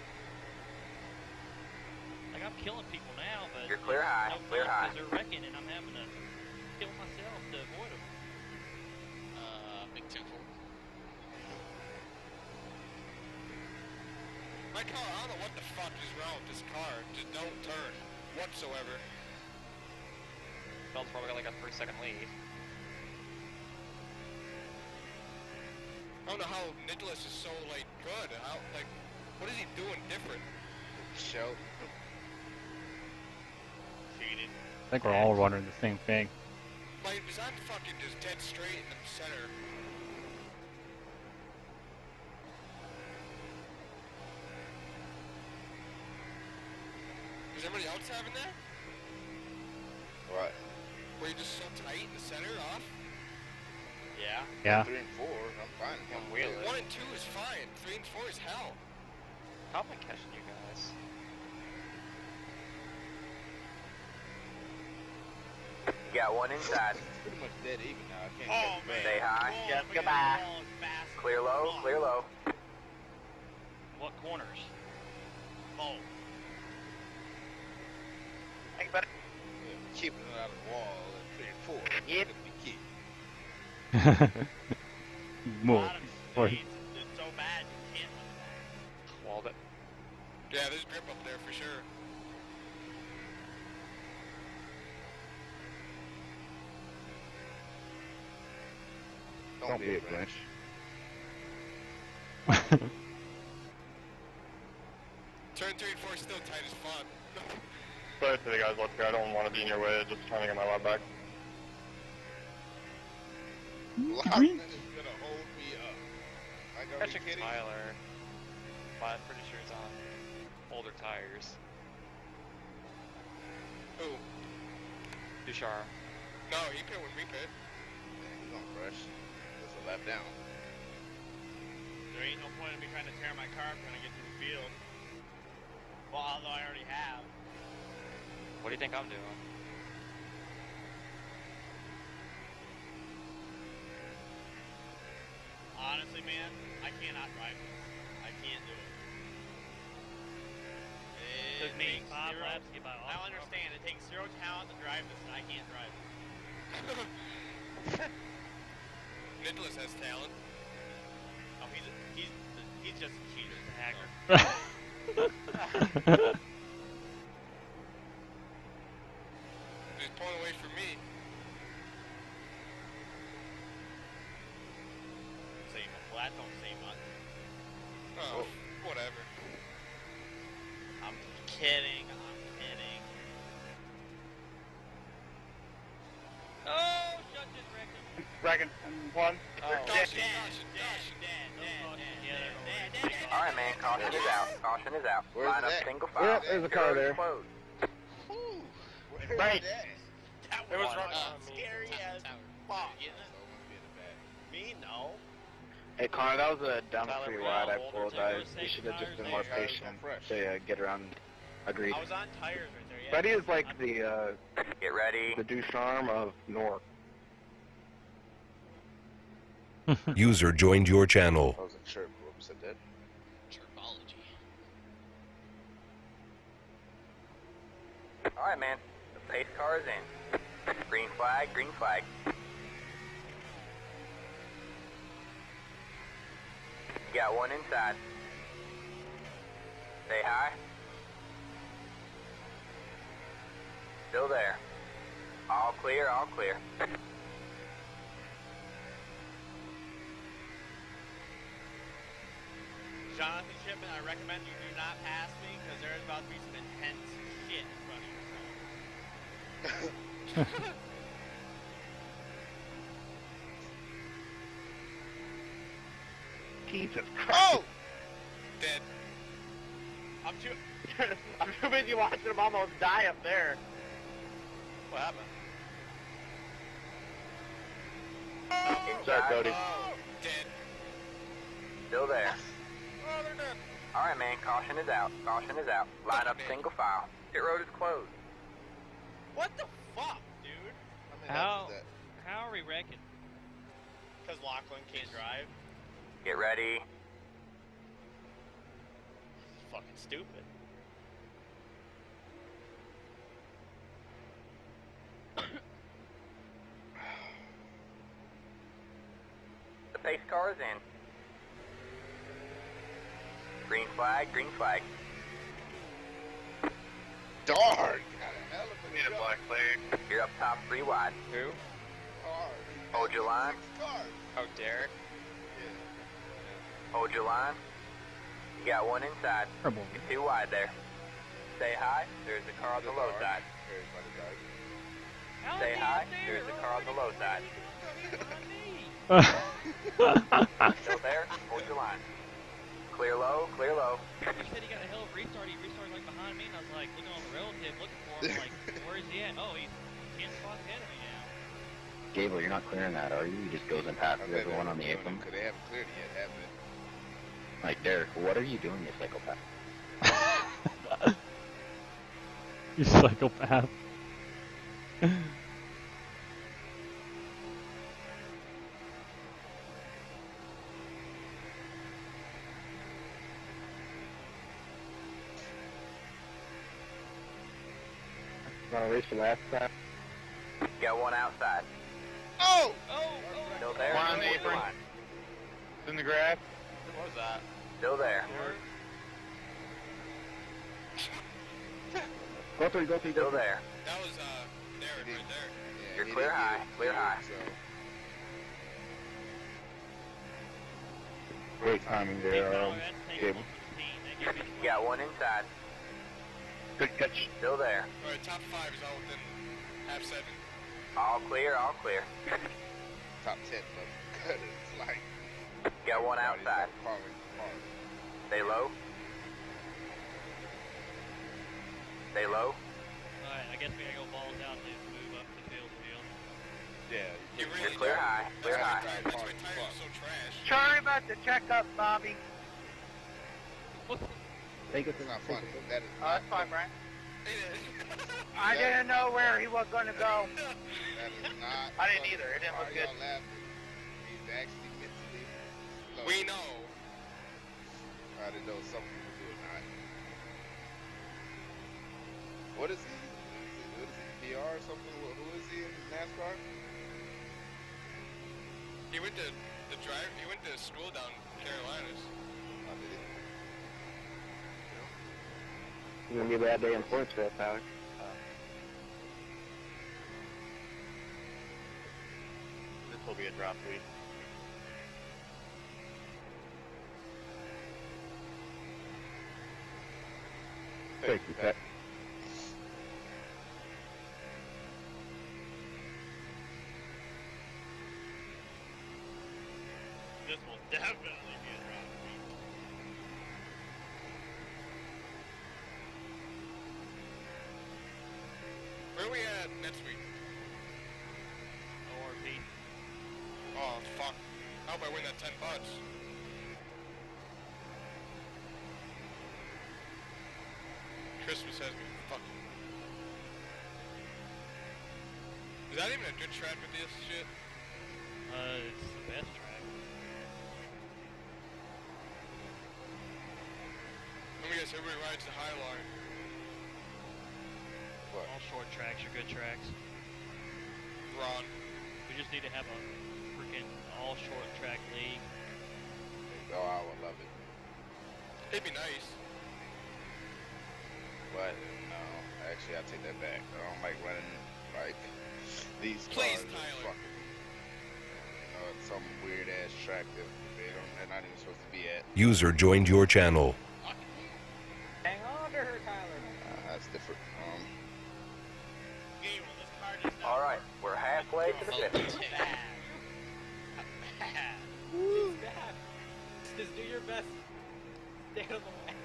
[SPEAKER 9] Like, I'm killing people now, but
[SPEAKER 2] You're clear high,
[SPEAKER 9] no
[SPEAKER 2] clear high.
[SPEAKER 9] because they're wrecking, and I'm having to kill myself to avoid them.
[SPEAKER 10] Uh, big temple. My car, I don't know what the fuck is wrong with this car. Just don't turn whatsoever.
[SPEAKER 3] Bell's probably got like a three second lead.
[SPEAKER 10] I don't know how Nicholas is so like good. How like, what is he doing different?
[SPEAKER 4] Show.
[SPEAKER 7] Cheated.
[SPEAKER 5] I think we're all running the same thing.
[SPEAKER 10] Like, is I'm fucking just dead straight in the center. Is everybody else having that?
[SPEAKER 4] What?
[SPEAKER 10] Where you're just so tight in the center off?
[SPEAKER 7] Yeah.
[SPEAKER 5] Yeah.
[SPEAKER 4] Three and four. I'm fine.
[SPEAKER 3] Can wheel it.
[SPEAKER 10] One and two is fine. Three and four is hell.
[SPEAKER 3] How am I catching you guys?
[SPEAKER 2] You got one inside.
[SPEAKER 4] It's pretty much dead even now. I can't
[SPEAKER 7] Oh,
[SPEAKER 4] catch
[SPEAKER 7] man.
[SPEAKER 2] Say hi.
[SPEAKER 7] Wall,
[SPEAKER 6] Yes,
[SPEAKER 7] we
[SPEAKER 6] goodbye.
[SPEAKER 7] got the wall is fast.
[SPEAKER 2] Clear low,
[SPEAKER 7] Fuck.
[SPEAKER 2] clear low.
[SPEAKER 9] What corners?
[SPEAKER 7] Oh.
[SPEAKER 6] Think about it.
[SPEAKER 4] Yeah, we're keeping it out of the wall at three and four.
[SPEAKER 6] Yep.
[SPEAKER 4] Gonna be key.
[SPEAKER 5] Move.
[SPEAKER 7] Bottom
[SPEAKER 5] Or-
[SPEAKER 7] speeds. It's so bad you can't look back.
[SPEAKER 3] Walled it.
[SPEAKER 10] Yeah, there's grip up there for sure.
[SPEAKER 4] Don't,
[SPEAKER 6] Don't
[SPEAKER 4] be
[SPEAKER 6] be
[SPEAKER 4] a
[SPEAKER 6] a
[SPEAKER 4] Grinch.
[SPEAKER 10] Turn three and four is still tight as fuck.
[SPEAKER 6] Sorry to the guys, let's go. I don't want to be in your way. Just trying to get my lap back.
[SPEAKER 4] Lockman is gonna hold me up. Like, are we
[SPEAKER 3] Catching
[SPEAKER 4] kidding?
[SPEAKER 3] Tyler. But I'm pretty sure he's on older tires.
[SPEAKER 10] Who?
[SPEAKER 3] Duchar.
[SPEAKER 10] No, he pit when we pit.
[SPEAKER 4] Yeah, he's on fresh. That's a lap down.
[SPEAKER 7] There ain't no point in me trying to tear my car up when I get to the field. Well, although I already have.
[SPEAKER 3] What do you think I'm doing?
[SPEAKER 7] Honestly, man, I cannot drive this. I can't do it. It
[SPEAKER 9] Took me
[SPEAKER 7] takes
[SPEAKER 9] five
[SPEAKER 7] zero-
[SPEAKER 9] laps to get by
[SPEAKER 7] I
[SPEAKER 9] Austin
[SPEAKER 7] understand. It takes zero talent to drive this, and I can't drive it.
[SPEAKER 10] Nicholas has talent.
[SPEAKER 7] Oh, he's a, he's he's just a cheater.
[SPEAKER 9] He's a hacker.
[SPEAKER 10] He's pulling away from me.
[SPEAKER 7] Say, well, that don't say much.
[SPEAKER 10] Oh, whatever.
[SPEAKER 7] I'm kidding. I'm kidding.
[SPEAKER 9] Oh, shut this record.
[SPEAKER 6] Bracken, one.
[SPEAKER 3] Oh,
[SPEAKER 7] Dead,
[SPEAKER 10] Caution,
[SPEAKER 7] dead,
[SPEAKER 10] caution,
[SPEAKER 7] dead,
[SPEAKER 10] caution.
[SPEAKER 7] dead,
[SPEAKER 9] Those
[SPEAKER 7] dead,
[SPEAKER 9] caution
[SPEAKER 7] dead,
[SPEAKER 9] together
[SPEAKER 7] dead,
[SPEAKER 9] already.
[SPEAKER 7] dead, dead,
[SPEAKER 2] All right, man. Caution is out. Caution is out.
[SPEAKER 4] Where's
[SPEAKER 2] Line up
[SPEAKER 4] that?
[SPEAKER 2] single
[SPEAKER 6] Yeah,
[SPEAKER 2] file.
[SPEAKER 6] there's a
[SPEAKER 2] Your
[SPEAKER 6] car
[SPEAKER 2] road is
[SPEAKER 6] there.
[SPEAKER 2] closed.
[SPEAKER 4] Ooh, where's
[SPEAKER 6] Right.
[SPEAKER 4] that?
[SPEAKER 7] That
[SPEAKER 10] It was
[SPEAKER 7] was
[SPEAKER 10] right
[SPEAKER 7] fucking
[SPEAKER 10] on me.
[SPEAKER 7] scary as fuck. Me, no.
[SPEAKER 6] Hey, Connor, that was a down the
[SPEAKER 3] Tyler
[SPEAKER 6] street
[SPEAKER 3] Brown,
[SPEAKER 6] ride I
[SPEAKER 3] older
[SPEAKER 6] pulled.
[SPEAKER 3] Taylor,
[SPEAKER 6] I, you
[SPEAKER 9] safety
[SPEAKER 6] should have just
[SPEAKER 9] tires
[SPEAKER 6] been more
[SPEAKER 9] there.
[SPEAKER 6] patient
[SPEAKER 4] Fresh.
[SPEAKER 6] to uh, get around. Agreed.
[SPEAKER 7] I was on tires right there, yeah.
[SPEAKER 6] Buddy is like the uh,
[SPEAKER 2] Get ready.
[SPEAKER 6] the Ducharme of North.
[SPEAKER 1] User joined your channel.
[SPEAKER 4] I wasn't sure what said that.
[SPEAKER 10] Chirpology.
[SPEAKER 2] All right, man. The pace car is in. Green flag, green flag. got one inside. Say hi. Still there. All clear, all clear.
[SPEAKER 7] Jonathan Shipman, I recommend you do not pass me because there's about to be some intense shit in front of you.
[SPEAKER 6] Jesus Christ.
[SPEAKER 4] Oh!
[SPEAKER 10] Dead.
[SPEAKER 6] I'm too, I'm too busy watching him almost die up there.
[SPEAKER 3] What happened?
[SPEAKER 2] Inside.
[SPEAKER 6] Cody.
[SPEAKER 10] Oh, dead.
[SPEAKER 2] Still there.
[SPEAKER 10] Oh, they're dead.
[SPEAKER 2] Alright, man, caution is out. Caution is out. Line up
[SPEAKER 10] Man.
[SPEAKER 2] single file. Pit road is closed.
[SPEAKER 7] What the fuck, dude?
[SPEAKER 4] How many
[SPEAKER 9] How?
[SPEAKER 4] laps is that?
[SPEAKER 9] How are we wrecking?
[SPEAKER 7] Because Lachlan can't drive.
[SPEAKER 2] Get ready.
[SPEAKER 7] It's fucking stupid.
[SPEAKER 2] The pace car is in. Green flag, green flag.
[SPEAKER 4] Darn! Got a hell of a
[SPEAKER 6] Need a
[SPEAKER 4] jump.
[SPEAKER 6] black flag.
[SPEAKER 2] You're up top three wide.
[SPEAKER 3] Who?
[SPEAKER 4] Car.
[SPEAKER 2] Hold your line.
[SPEAKER 4] Six cars.
[SPEAKER 3] Oh, Derek.
[SPEAKER 4] Yeah.
[SPEAKER 2] Hold your line. You got one inside.
[SPEAKER 5] Trouble.
[SPEAKER 2] You're too wide there. Say hi. There's a car on the low side.
[SPEAKER 4] Everybody died.
[SPEAKER 9] How
[SPEAKER 2] Say
[SPEAKER 9] is he
[SPEAKER 2] hi.
[SPEAKER 9] up there?
[SPEAKER 2] There's a car on the low side. Still there? Hold your line. Clear low, clear low.
[SPEAKER 9] He said he got a hell of a restart. He restarted like behind me, and I was like looking on the relative, looking for him. Like, where is he at? Oh, he's ten spots ahead of me now.
[SPEAKER 6] Gable, you're not clearing that, are you? He just goes and passes
[SPEAKER 4] I bet
[SPEAKER 6] everyone on the
[SPEAKER 4] they're
[SPEAKER 6] apron.
[SPEAKER 4] Because they haven't cleared it yet, have they?
[SPEAKER 6] Like, Derek, what are you doing, you psychopath?
[SPEAKER 5] You psychopath.
[SPEAKER 6] Wanna race your last time?
[SPEAKER 2] Got one outside.
[SPEAKER 4] Oh!
[SPEAKER 9] Oh,
[SPEAKER 2] Still there?
[SPEAKER 6] One on the
[SPEAKER 2] Hold your
[SPEAKER 6] apron.
[SPEAKER 2] line.
[SPEAKER 6] It's in the grass.
[SPEAKER 3] What was that?
[SPEAKER 2] Still there.
[SPEAKER 6] Go through, go through,
[SPEAKER 2] Still
[SPEAKER 6] go through.
[SPEAKER 2] there.
[SPEAKER 10] That was, uh, Derek
[SPEAKER 4] He
[SPEAKER 10] right there.
[SPEAKER 4] Yeah,
[SPEAKER 2] You're
[SPEAKER 4] he
[SPEAKER 2] clear
[SPEAKER 4] didn't
[SPEAKER 2] high,
[SPEAKER 4] get it
[SPEAKER 2] clear
[SPEAKER 4] cleared,
[SPEAKER 2] high.
[SPEAKER 4] So.
[SPEAKER 6] Great timing there,
[SPEAKER 9] no,
[SPEAKER 6] um,
[SPEAKER 9] that's taking
[SPEAKER 6] Gable.
[SPEAKER 9] one fifteen. That gives me
[SPEAKER 2] You got one inside.
[SPEAKER 6] Good catch.
[SPEAKER 2] Still there.
[SPEAKER 10] Alright, top five is all within half seven.
[SPEAKER 2] All clear, all clear.
[SPEAKER 4] Top ten, but good. It's like.
[SPEAKER 2] Got one
[SPEAKER 4] everybody's
[SPEAKER 2] outside.
[SPEAKER 4] got car in the car.
[SPEAKER 2] Stay low. Stay low.
[SPEAKER 9] Alright, I guess we gotta go balls out to move up the field field.
[SPEAKER 4] Yeah.
[SPEAKER 10] You
[SPEAKER 2] You're
[SPEAKER 10] really
[SPEAKER 2] clear
[SPEAKER 10] don't.
[SPEAKER 2] high, clear
[SPEAKER 10] That's
[SPEAKER 2] high.
[SPEAKER 10] why- That's why tires are so trash.
[SPEAKER 6] Sorry about the checkup, Bobby. Take it
[SPEAKER 4] It's not funny. That is
[SPEAKER 6] Oh,
[SPEAKER 4] not
[SPEAKER 6] that's fine, Brian.
[SPEAKER 10] It
[SPEAKER 6] I didn't know where he was going to go.
[SPEAKER 4] That is not.
[SPEAKER 6] I didn't
[SPEAKER 4] funny.
[SPEAKER 6] either. It didn't
[SPEAKER 4] Why
[SPEAKER 6] look
[SPEAKER 4] are
[SPEAKER 6] good.
[SPEAKER 4] y'all laughing? He's actually mentally slow.
[SPEAKER 10] We know.
[SPEAKER 4] I didn't know some people do it not. What is he? What is he? P R or something? Who who is he in NASCAR?
[SPEAKER 10] He went to the drive. He went to school down in Carolinas.
[SPEAKER 4] Oh, did he?
[SPEAKER 6] It's going to be a bad day in sports for us, Alex. This will be a drop week. Thank you, Pat.
[SPEAKER 7] This will definitely be a drop.
[SPEAKER 10] Where are we at next week?
[SPEAKER 9] O R P.
[SPEAKER 10] Oh, fuck. I hope I win that ten bucks. Christmas has me fucking. Is that even a good track with this shit?
[SPEAKER 9] Uh, it's the best track.
[SPEAKER 10] Let me guess, everybody rides the high line.
[SPEAKER 9] All short tracks are good tracks.
[SPEAKER 10] Ron.
[SPEAKER 9] We just need to have a freaking all short track league.
[SPEAKER 4] There you go. Oh, I would love it.
[SPEAKER 10] It'd be nice.
[SPEAKER 4] But no, actually, I take that back. I don't like running like these
[SPEAKER 10] Please,
[SPEAKER 4] cars. are
[SPEAKER 10] Tyler.
[SPEAKER 4] Fucking, you know, it's some weird ass track that they don't. They're not even supposed to be at.
[SPEAKER 1] User joined your channel.
[SPEAKER 8] Hang on to her, Tyler.
[SPEAKER 4] Uh, that's different. Um,
[SPEAKER 7] Gabriel, this card is
[SPEAKER 2] All right, we're halfway to the finish.
[SPEAKER 7] bad. Bad.
[SPEAKER 8] It's bad. Just do your best. Stay out of the way.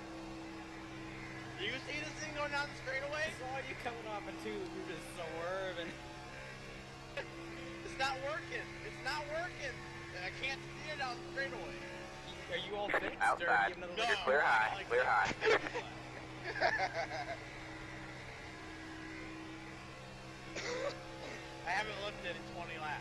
[SPEAKER 7] Do you see this thing going down the straightaway?
[SPEAKER 8] I saw you coming off a tube. You're just swerving.
[SPEAKER 7] It's not working. It's not working. I can't see it down the straightaway.
[SPEAKER 8] Are you all fixed? Or
[SPEAKER 2] Outside.
[SPEAKER 8] do you have another
[SPEAKER 7] No.
[SPEAKER 8] little-
[SPEAKER 2] Clear high,
[SPEAKER 7] Like
[SPEAKER 2] clear
[SPEAKER 7] that.
[SPEAKER 2] high.
[SPEAKER 7] I haven't looked at it twenty laps.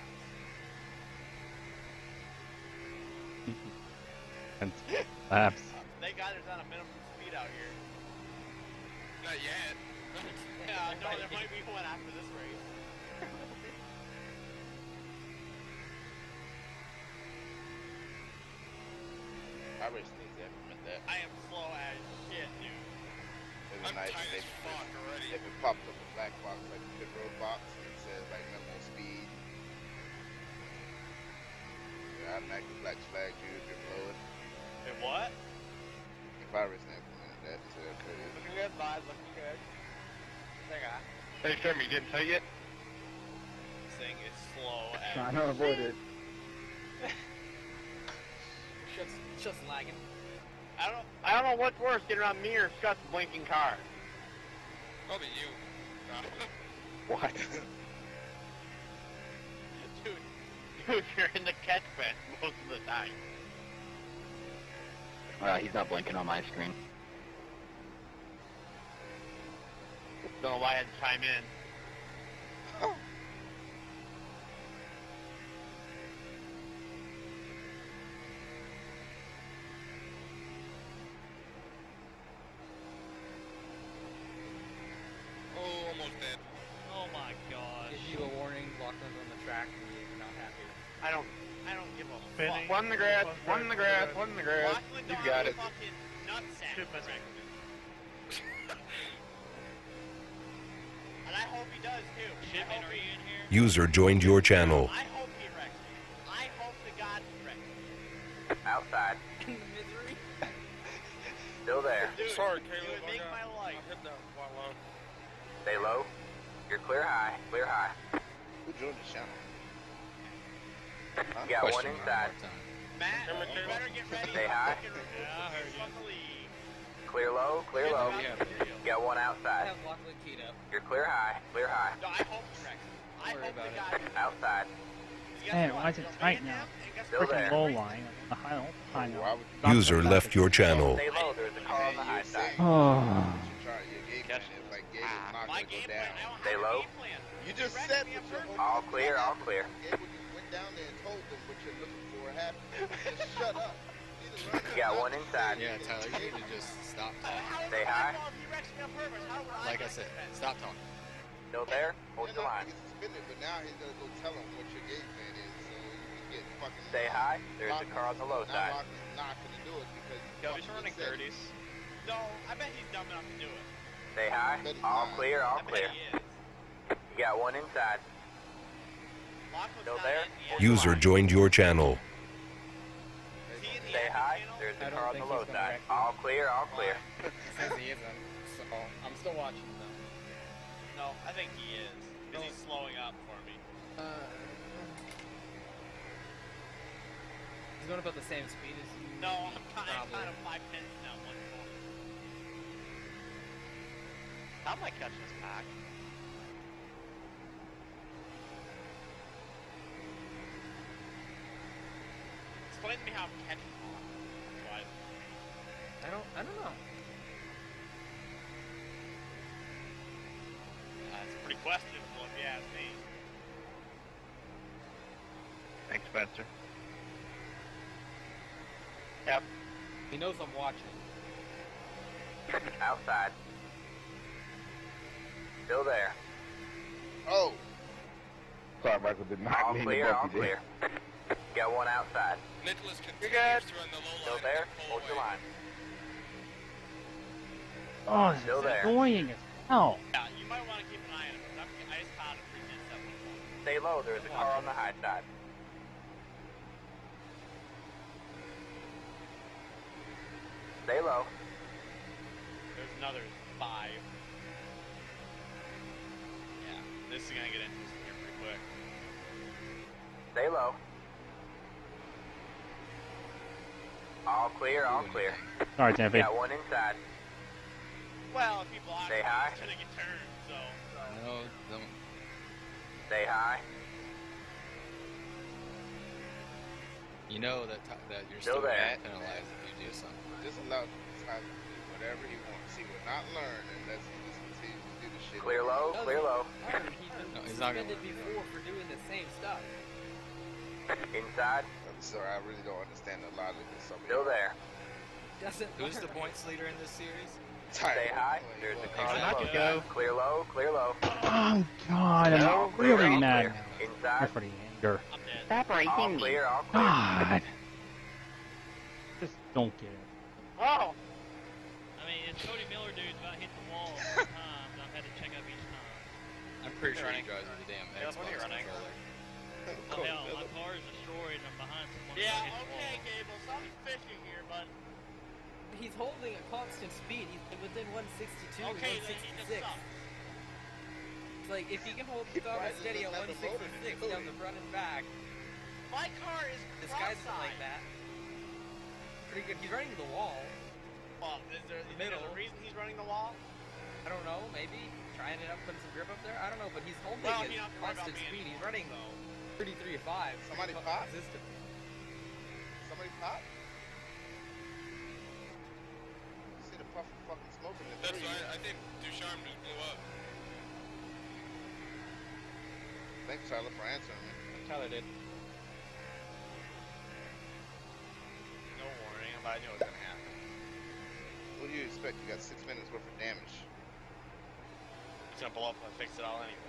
[SPEAKER 5] And laps.
[SPEAKER 7] Thank God there's not a minimum speed out here.
[SPEAKER 10] Not yet.
[SPEAKER 7] Yeah, no, there might be one after this race.
[SPEAKER 4] I race needs to implement that.
[SPEAKER 7] I am slow as shit, dude.
[SPEAKER 4] It'd be
[SPEAKER 10] I'm
[SPEAKER 4] nice
[SPEAKER 10] tired
[SPEAKER 4] if
[SPEAKER 10] as
[SPEAKER 4] they,
[SPEAKER 10] fuck already.
[SPEAKER 4] if it popped up a black box like the pit road box and it says like minimal speed. Yeah, automatically black flag you if you're below it.
[SPEAKER 7] Wait, what?
[SPEAKER 4] If I race needs to implement that, so it could.
[SPEAKER 6] Looking good, bud. Looking good. There you go.
[SPEAKER 10] Hey, Sam, you didn't tell yet?
[SPEAKER 7] This thing is slow as
[SPEAKER 5] Trying to avoid it.
[SPEAKER 8] Just, just lagging.
[SPEAKER 6] I don't. I don't know what's worse, getting around me or Scott's blinking car.
[SPEAKER 10] Probably you.
[SPEAKER 5] What?
[SPEAKER 6] Dude, dude, you're in the catch fence most of the time.
[SPEAKER 11] Well, he's not blinking on my screen.
[SPEAKER 6] Don't know why I had to chime in.
[SPEAKER 10] Oh, almost dead.
[SPEAKER 9] Oh my gosh.
[SPEAKER 8] Give you a warning, Lachlan's on the track, and you're not happy.
[SPEAKER 6] I don't.
[SPEAKER 7] I don't give a
[SPEAKER 6] Spinning.
[SPEAKER 7] fuck.
[SPEAKER 6] One in the grass. One in the grass. One in the grass.
[SPEAKER 7] Lachlan
[SPEAKER 6] You
[SPEAKER 7] Don
[SPEAKER 6] got
[SPEAKER 7] is
[SPEAKER 6] it.
[SPEAKER 7] fucking nutsack correct. And I hope he does too. I
[SPEAKER 9] Shipman,
[SPEAKER 7] hope
[SPEAKER 9] are
[SPEAKER 7] he-
[SPEAKER 9] you in here?
[SPEAKER 1] User joined your channel.
[SPEAKER 7] I hope he wrecks me. I hope to God he wrecks me.
[SPEAKER 2] Outside.
[SPEAKER 8] In the misery?
[SPEAKER 2] Still there.
[SPEAKER 7] Dude,
[SPEAKER 10] Sorry,
[SPEAKER 7] it
[SPEAKER 10] Caleb.
[SPEAKER 7] would make
[SPEAKER 10] I got-
[SPEAKER 7] my life.
[SPEAKER 10] I hit that while low.
[SPEAKER 2] Stay low. You're clear high, clear high.
[SPEAKER 4] Who joined the channel?
[SPEAKER 2] You got one inside.
[SPEAKER 7] Matt,
[SPEAKER 10] Remember,
[SPEAKER 7] you
[SPEAKER 10] Caleb?
[SPEAKER 7] better get ready
[SPEAKER 2] Stay
[SPEAKER 7] to
[SPEAKER 2] high.
[SPEAKER 7] fucking remove
[SPEAKER 9] Yeah, I heard
[SPEAKER 7] from the league.
[SPEAKER 2] Clear low, clear low.
[SPEAKER 7] Yeah.
[SPEAKER 2] You got one
[SPEAKER 8] I
[SPEAKER 2] outside.
[SPEAKER 8] have Lachlan keyed up.
[SPEAKER 2] You're clear high, clear high.
[SPEAKER 7] No, I hope he wrecks me. I
[SPEAKER 8] Don't worry
[SPEAKER 7] hope to
[SPEAKER 8] about
[SPEAKER 7] God he wrecks
[SPEAKER 2] Outside.
[SPEAKER 7] me. Guess
[SPEAKER 5] Man,
[SPEAKER 7] what?
[SPEAKER 5] why is it
[SPEAKER 7] You'll
[SPEAKER 5] tight
[SPEAKER 7] beat
[SPEAKER 5] now?
[SPEAKER 7] him, and guess
[SPEAKER 2] Still
[SPEAKER 7] what?
[SPEAKER 2] there.
[SPEAKER 5] Low line. The high, high
[SPEAKER 4] Why
[SPEAKER 5] note.
[SPEAKER 4] would
[SPEAKER 5] Not
[SPEAKER 1] User
[SPEAKER 5] the
[SPEAKER 1] left your channel.
[SPEAKER 2] Stay low, there's a car on the high side.
[SPEAKER 5] Oh.
[SPEAKER 4] you try, your game plan is like game is not
[SPEAKER 7] My
[SPEAKER 4] gonna go
[SPEAKER 7] game plan,
[SPEAKER 4] down.
[SPEAKER 7] I don't
[SPEAKER 2] Stay
[SPEAKER 7] have
[SPEAKER 2] low.
[SPEAKER 7] a game plan.
[SPEAKER 4] You just
[SPEAKER 7] wrecked
[SPEAKER 4] said
[SPEAKER 7] me
[SPEAKER 4] what
[SPEAKER 7] at
[SPEAKER 4] you're
[SPEAKER 7] first.
[SPEAKER 4] hoping
[SPEAKER 2] All
[SPEAKER 4] for
[SPEAKER 2] clear, all
[SPEAKER 4] happened.
[SPEAKER 2] clear.
[SPEAKER 4] Gabe just went down there and told them what you're looking for happened. Just shut up. Either run
[SPEAKER 2] You got
[SPEAKER 4] or
[SPEAKER 2] one
[SPEAKER 4] not.
[SPEAKER 2] inside.
[SPEAKER 11] Yeah, Tyler, you need to just stop
[SPEAKER 7] Uh, how is
[SPEAKER 2] Stay
[SPEAKER 7] it my
[SPEAKER 2] high.
[SPEAKER 7] fault if he wrecks me on purpose? How would I
[SPEAKER 11] Like I
[SPEAKER 7] get
[SPEAKER 11] said,
[SPEAKER 7] suspended?
[SPEAKER 11] stop talking.
[SPEAKER 2] Still there? Hold
[SPEAKER 4] You're
[SPEAKER 2] your
[SPEAKER 4] not
[SPEAKER 2] line.
[SPEAKER 4] gonna get suspended, but now he's gonna go tell him what your game plan is, so you can get fucking.
[SPEAKER 2] Stay high. There's a car on the low
[SPEAKER 4] Now
[SPEAKER 2] side.
[SPEAKER 4] Lachlan's not gonna do it because he
[SPEAKER 9] Go, he's
[SPEAKER 4] fucking
[SPEAKER 9] running
[SPEAKER 4] said it.
[SPEAKER 9] thirties.
[SPEAKER 7] No, I bet he's dumb enough to do it.
[SPEAKER 2] Stay high.
[SPEAKER 4] Bet he's
[SPEAKER 2] All
[SPEAKER 4] not.
[SPEAKER 2] clear,
[SPEAKER 7] I
[SPEAKER 2] all
[SPEAKER 7] bet
[SPEAKER 2] clear.
[SPEAKER 7] he is.
[SPEAKER 2] You got one inside.
[SPEAKER 7] Lachlan's
[SPEAKER 2] Still
[SPEAKER 7] not
[SPEAKER 2] there?
[SPEAKER 7] in the end.
[SPEAKER 1] User joined your channel.
[SPEAKER 7] Is he in the
[SPEAKER 2] Stay
[SPEAKER 7] admin
[SPEAKER 2] high.
[SPEAKER 7] channel?
[SPEAKER 2] There's
[SPEAKER 8] I
[SPEAKER 2] a
[SPEAKER 8] don't
[SPEAKER 2] car on the
[SPEAKER 8] think
[SPEAKER 2] low
[SPEAKER 8] he's gonna
[SPEAKER 2] side.
[SPEAKER 8] wreck you.
[SPEAKER 2] All clear, all clear.
[SPEAKER 8] He says he isn't, so I'm still watching though.
[SPEAKER 7] No, I think he is. Because he's slowing up for me.
[SPEAKER 8] Uh, he's going about the same speed as you.
[SPEAKER 7] No, I'm kind, I'm
[SPEAKER 8] probably.
[SPEAKER 7] kind of five tenths now, one four. How am I catching this back? Explain to me how I'm catching it. Why?
[SPEAKER 8] I don't. I don't know.
[SPEAKER 7] That's pretty questionable if you ask me.
[SPEAKER 6] Thanks, Spencer.
[SPEAKER 8] He knows I'm watching.
[SPEAKER 2] Outside. Still there.
[SPEAKER 4] Oh,
[SPEAKER 6] Sorry, Michael did not
[SPEAKER 2] All
[SPEAKER 6] mean
[SPEAKER 2] clear,
[SPEAKER 6] to
[SPEAKER 2] all
[SPEAKER 6] bump you there.
[SPEAKER 2] clear. You got one outside.
[SPEAKER 10] Nicholas continues
[SPEAKER 6] You're good.
[SPEAKER 10] to run the low
[SPEAKER 2] Still
[SPEAKER 10] line.
[SPEAKER 2] there?
[SPEAKER 10] and pull
[SPEAKER 2] Hold your
[SPEAKER 10] away.
[SPEAKER 2] line.
[SPEAKER 5] Oh, this
[SPEAKER 2] Still
[SPEAKER 5] is
[SPEAKER 2] there.
[SPEAKER 5] annoying as hell.
[SPEAKER 7] Yeah, you might want to keep an eye on it, because I just caught him three minutes at one point.
[SPEAKER 2] Stay low. There's a car on the high side. Stay low.
[SPEAKER 7] There's another five. Yeah, this is gonna get interesting here pretty quick.
[SPEAKER 2] Stay low. All clear, all clear.
[SPEAKER 5] Sorry, Taffy.
[SPEAKER 2] Got one inside.
[SPEAKER 7] Well, if he blocks
[SPEAKER 2] Stay
[SPEAKER 7] it,
[SPEAKER 2] high.
[SPEAKER 7] he's gonna get turned, so.
[SPEAKER 11] No, don't.
[SPEAKER 2] Stay high.
[SPEAKER 11] You know that t that you're
[SPEAKER 2] Still
[SPEAKER 11] still
[SPEAKER 2] there.
[SPEAKER 11] penalized if you do something.
[SPEAKER 4] Just allow him to do whatever he wants. He will not learn unless he just continues to do the shit.
[SPEAKER 2] Clear low, clear low.
[SPEAKER 8] Alright, he's been
[SPEAKER 11] No, he's not gonna
[SPEAKER 8] suspended
[SPEAKER 11] learn.
[SPEAKER 8] before for doing the same stuff.
[SPEAKER 2] Inside.
[SPEAKER 4] I'm sorry, I really don't understand the logic of some of
[SPEAKER 2] Still
[SPEAKER 4] it.
[SPEAKER 2] there.
[SPEAKER 8] Doesn't
[SPEAKER 11] Who's the
[SPEAKER 8] learn.
[SPEAKER 11] points leader in this series?
[SPEAKER 2] Stay high. There's a car on the
[SPEAKER 11] Exactly.
[SPEAKER 2] low side. Clear low, clear low.
[SPEAKER 5] Oh, God.
[SPEAKER 2] No,
[SPEAKER 5] I'm
[SPEAKER 2] clear,
[SPEAKER 5] really
[SPEAKER 2] all
[SPEAKER 5] mad.
[SPEAKER 2] clear.
[SPEAKER 5] Sorry
[SPEAKER 2] Inside.
[SPEAKER 5] for the anger.
[SPEAKER 7] I'm dead.
[SPEAKER 6] Stop
[SPEAKER 2] All
[SPEAKER 6] racing me.
[SPEAKER 2] clear, all clear.
[SPEAKER 5] God. Just don't get it.
[SPEAKER 6] Oh!
[SPEAKER 9] I mean, it's Cody Miller dude's about hit the wall four times. I've had to check up each time.
[SPEAKER 11] I'm pretty sure he drives with the damn
[SPEAKER 7] Yeah,
[SPEAKER 11] Xbox
[SPEAKER 7] what are you running?
[SPEAKER 11] controller.
[SPEAKER 9] Oh hell, my car is destroyed and I'm behind someone.
[SPEAKER 7] Yeah,
[SPEAKER 9] who hit the
[SPEAKER 7] okay,
[SPEAKER 9] wall.
[SPEAKER 7] Gable, stop fishing here, bud.
[SPEAKER 8] He's holding a constant speed. He's within one sixty-two,
[SPEAKER 7] Okay, then he just
[SPEAKER 8] one sixty-six.
[SPEAKER 7] sucks.
[SPEAKER 8] It's like if he can hold the dog
[SPEAKER 4] rises
[SPEAKER 8] steady at
[SPEAKER 4] another
[SPEAKER 8] one
[SPEAKER 4] motor than
[SPEAKER 8] sixty-six
[SPEAKER 4] Cody.
[SPEAKER 8] down the front and back,
[SPEAKER 7] My car is
[SPEAKER 8] this guy's not like
[SPEAKER 7] cross-eyed.
[SPEAKER 8] that. Pretty good. He's running to the wall.
[SPEAKER 7] Well, is there, is there
[SPEAKER 8] Middle.
[SPEAKER 7] a reason he's running the wall?
[SPEAKER 8] I don't know. Maybe trying it up, putting some grip up there. I don't know, but he's holding
[SPEAKER 7] Well,
[SPEAKER 8] his
[SPEAKER 7] you don't have to worry about
[SPEAKER 8] constant
[SPEAKER 7] me
[SPEAKER 8] speed. He's
[SPEAKER 7] anymore,
[SPEAKER 8] running
[SPEAKER 7] so.
[SPEAKER 8] thirty-three to five.
[SPEAKER 4] Somebody
[SPEAKER 8] co-
[SPEAKER 4] pop?
[SPEAKER 8] consistent.
[SPEAKER 4] Somebody pop? See the puff of fucking smoke in the
[SPEAKER 10] That's
[SPEAKER 4] tree.
[SPEAKER 10] right. I think Ducharme just blew up.
[SPEAKER 4] Thanks, Tyler, for answering me.
[SPEAKER 8] Tyler did.
[SPEAKER 7] No warning, but I knew it was gonna happen.
[SPEAKER 4] What do you expect? You got six minutes worth of damage.
[SPEAKER 7] It's gonna blow up and fix it all anyway.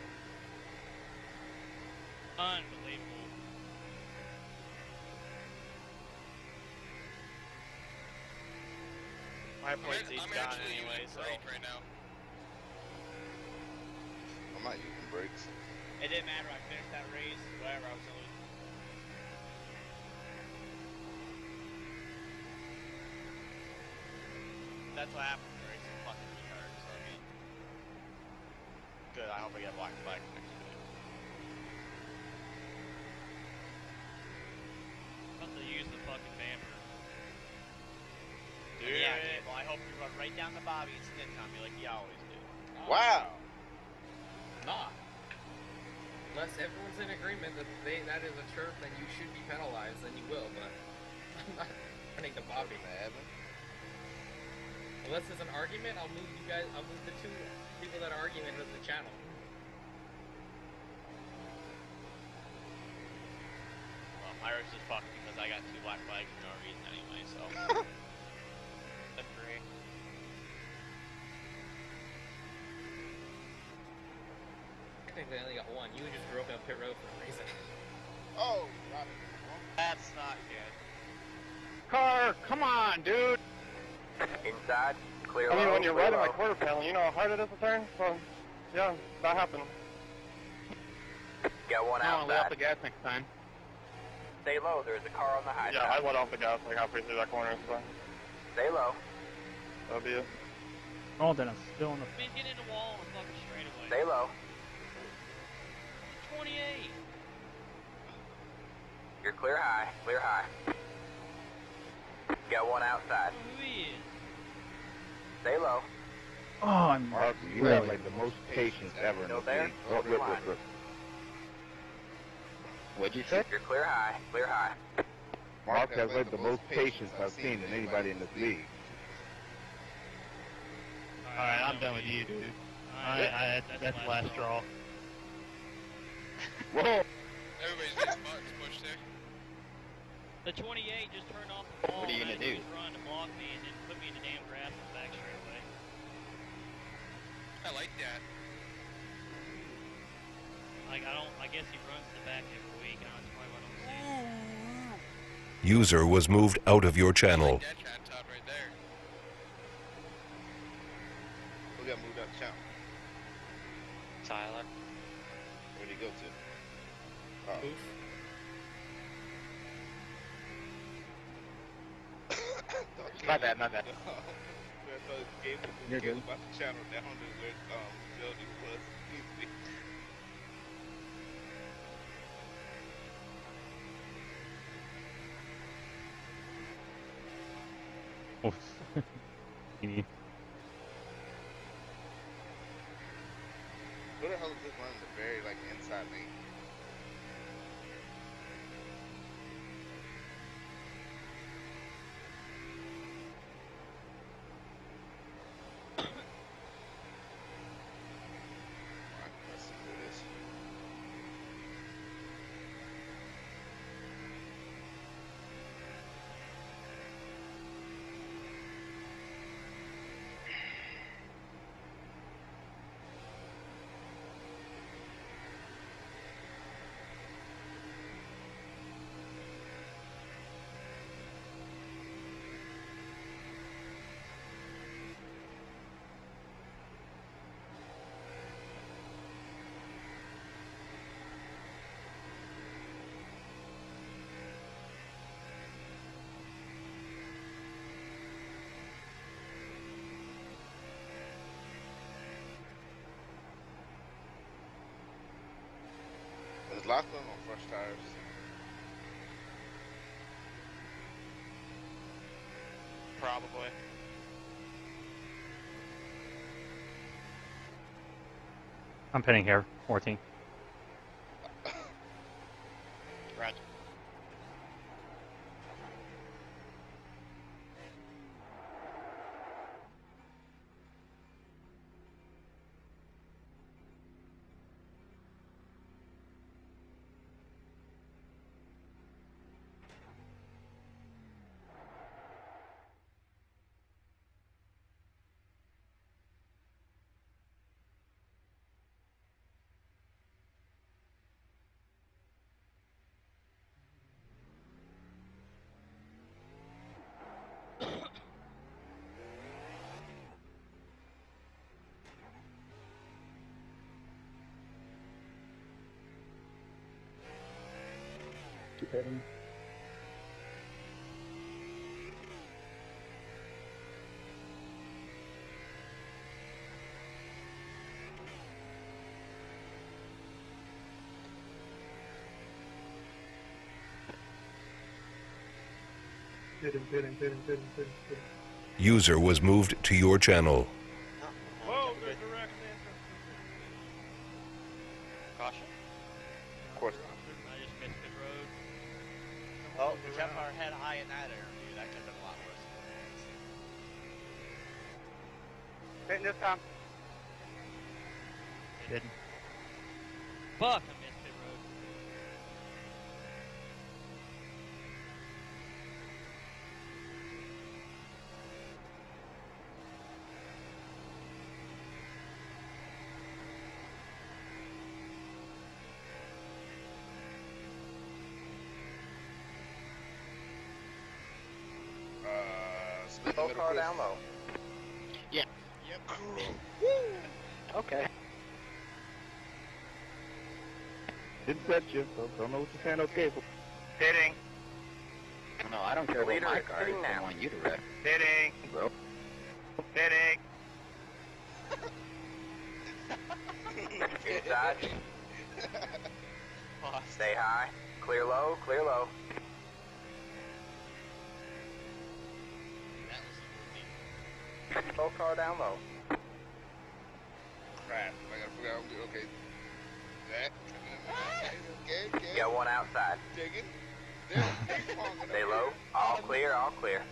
[SPEAKER 9] Unbelievable.
[SPEAKER 7] My
[SPEAKER 10] I'm,
[SPEAKER 7] points
[SPEAKER 10] act-
[SPEAKER 7] each
[SPEAKER 10] I'm
[SPEAKER 7] gone
[SPEAKER 10] actually
[SPEAKER 7] anyway,
[SPEAKER 10] using
[SPEAKER 7] so.
[SPEAKER 10] brake right now.
[SPEAKER 4] I'm not using brakes.
[SPEAKER 7] It didn't matter, I finished that race, whatever, I was gonna lose. That's what happens when racing fucking retards, so I mean. Good, I hope I get a black flag next week.
[SPEAKER 9] About to use the fucking bamper.
[SPEAKER 7] Dude. Yeah, Gable, I hope you run right down the Bobby and snitch on me like you always do.
[SPEAKER 4] Wow!
[SPEAKER 8] Not. Unless everyone's in agreement that they that is a chirp and you should be penalized, then you will. But I'm not running the Bobby. Unless there's an argument, I'll move you guys. I'll move the two people that are arguing into the channel.
[SPEAKER 7] Well, my race is fucked because I got two black flags for no reason anyway, so. Agree.
[SPEAKER 8] Technically, I only got one. You just drove down pit road for a reason.
[SPEAKER 4] Oh, Robin.
[SPEAKER 7] That's not good.
[SPEAKER 6] Car, come on, dude!
[SPEAKER 2] Inside. Clear
[SPEAKER 6] I mean,
[SPEAKER 2] low,
[SPEAKER 6] when you're
[SPEAKER 2] clear
[SPEAKER 6] riding
[SPEAKER 2] low.
[SPEAKER 6] my quarter panel, you know how hard it is to turn? Well, yeah, that happened.
[SPEAKER 2] Got one
[SPEAKER 6] Come on, lay off
[SPEAKER 2] outside.
[SPEAKER 6] the gas next time.
[SPEAKER 2] Stay low. There's a car on the high
[SPEAKER 6] Yeah, I
[SPEAKER 2] side.
[SPEAKER 6] let off the gas like halfway through that corner, so
[SPEAKER 2] Stay low.
[SPEAKER 6] that'll be it.
[SPEAKER 5] Oh, then I'm still in the.
[SPEAKER 9] Man, get in the wall and fucking straightaway.
[SPEAKER 2] Stay low.
[SPEAKER 9] twenty-eight.
[SPEAKER 2] You're clear high. Clear high. Got one outside.
[SPEAKER 9] Who is?
[SPEAKER 2] Stay low.
[SPEAKER 5] Oh, I'm
[SPEAKER 12] Mark, you
[SPEAKER 5] really.
[SPEAKER 12] have like the most patience ever in
[SPEAKER 2] Still
[SPEAKER 12] this
[SPEAKER 2] there?
[SPEAKER 12] league. Oh,
[SPEAKER 2] Hold your
[SPEAKER 12] rip,
[SPEAKER 2] line.
[SPEAKER 12] rip, rip.
[SPEAKER 11] What'd you say?
[SPEAKER 2] You're clear high. Clear high.
[SPEAKER 12] Mark has like the most patience I've seen in anybody in this league.
[SPEAKER 9] Alright, I'm done with you, dude. Alright, I, that's, that's the last straw.
[SPEAKER 12] Whoa!
[SPEAKER 10] Everybody's getting buttons pushed there.
[SPEAKER 9] The twenty-eight just turned off the ball.
[SPEAKER 11] What are you
[SPEAKER 9] and
[SPEAKER 11] gonna
[SPEAKER 9] I
[SPEAKER 11] do?
[SPEAKER 9] was run to block me and then put me in the damn grass and back straight away.
[SPEAKER 10] I like that.
[SPEAKER 9] Like, I don't, I guess he runs to the back every week, and that's probably why I don't see him.
[SPEAKER 1] User was moved out of your channel.
[SPEAKER 10] Dead cat top right there.
[SPEAKER 4] We got moved out the channel.
[SPEAKER 3] Tyler.
[SPEAKER 4] Where'd he go to? Oh.
[SPEAKER 6] My bad, my bad.
[SPEAKER 4] You're good. About to channel down to where um, building was.
[SPEAKER 5] Oh. He-
[SPEAKER 4] Where the hell is this running the very like inside lane? Alright, let's see what it is. Is Lachlan on fresh tires?
[SPEAKER 7] Probably.
[SPEAKER 5] I'm pinning here. fourteen.
[SPEAKER 7] Right.
[SPEAKER 5] Hitting. Hitting, hitting, hitting, hitting, hitting, hitting.
[SPEAKER 1] User was moved to your channel.
[SPEAKER 7] Whoa, there's a wreck there. Caution.
[SPEAKER 4] Of course not.
[SPEAKER 9] I just missed the road.
[SPEAKER 6] Oh, we kept our head high in that area, dude. That could have been a lot worse. Hitting this time.
[SPEAKER 5] Hitting.
[SPEAKER 9] Fuck, I missed pit road.
[SPEAKER 4] Uh, split the
[SPEAKER 2] Low
[SPEAKER 4] middle
[SPEAKER 2] car
[SPEAKER 4] push.
[SPEAKER 2] down low.
[SPEAKER 6] Yeah.
[SPEAKER 4] Yep.
[SPEAKER 6] Okay.
[SPEAKER 12] Didn't set you, so don't know what you're saying okay for.
[SPEAKER 6] Hitting.
[SPEAKER 11] No, I don't care about
[SPEAKER 2] Leader
[SPEAKER 11] my
[SPEAKER 2] is
[SPEAKER 11] car.
[SPEAKER 2] hitting
[SPEAKER 11] I
[SPEAKER 2] now.
[SPEAKER 11] want you to wreck,
[SPEAKER 6] Hitting.
[SPEAKER 11] bro.
[SPEAKER 6] Hitting.
[SPEAKER 2] Inside. Stay high. Clear low, clear low. Low car down low.
[SPEAKER 4] Crap. I gotta figure out. Okay. That. Okay, okay.
[SPEAKER 2] Got one outside.
[SPEAKER 4] Digging. There. Ping pong.
[SPEAKER 2] Stay low. All clear, all clear.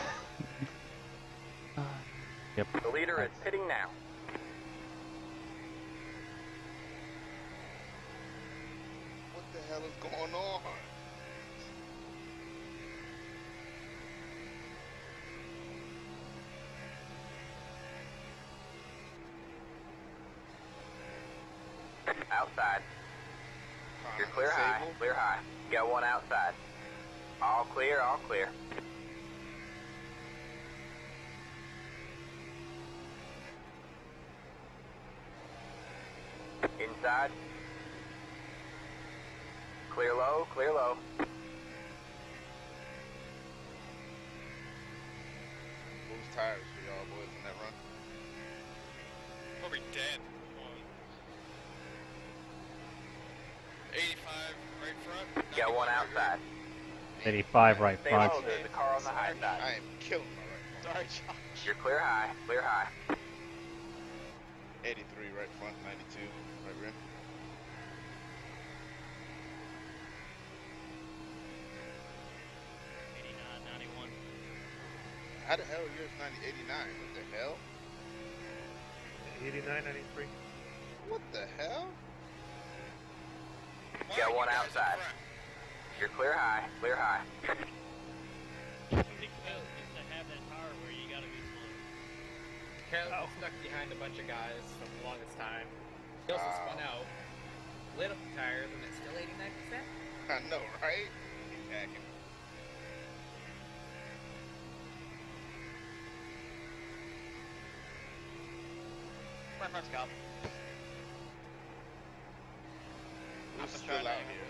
[SPEAKER 5] Yep.
[SPEAKER 2] The leader is pitting now.
[SPEAKER 4] What the hell is going on?
[SPEAKER 2] Outside. You're clear high, clear high. Got one outside. All clear, all clear. Inside. Clear low, clear low.
[SPEAKER 4] Who's tires for y'all boys in that run?
[SPEAKER 10] Probably dead. eighty-five right front.
[SPEAKER 2] Got one outside.
[SPEAKER 5] eighty-five right
[SPEAKER 2] Stay
[SPEAKER 5] front.
[SPEAKER 2] low, there's a car on the high side.
[SPEAKER 4] I am killing my right front.
[SPEAKER 6] Sorry, Josh.
[SPEAKER 2] You're clear high, clear high.
[SPEAKER 4] eighty-three right front, ninety-two right rear.
[SPEAKER 9] eighty-nine, ninety-one.
[SPEAKER 4] How the hell are yours ninety, eighty-nine? What the hell?
[SPEAKER 13] eighty-nine, ninety-three.
[SPEAKER 4] What the hell?
[SPEAKER 2] Got one outside. You're clear high, clear high.
[SPEAKER 9] Big Phil is to have that tire where you gotta be slow.
[SPEAKER 8] Cal oh. stuck behind a bunch of guys for the longest time. He also
[SPEAKER 4] Wow.
[SPEAKER 8] spun out, lit up the tires, and it's still eighty-nine percent.
[SPEAKER 4] I know, right? He's hacking.
[SPEAKER 6] My front's gone.
[SPEAKER 4] Who's still out here?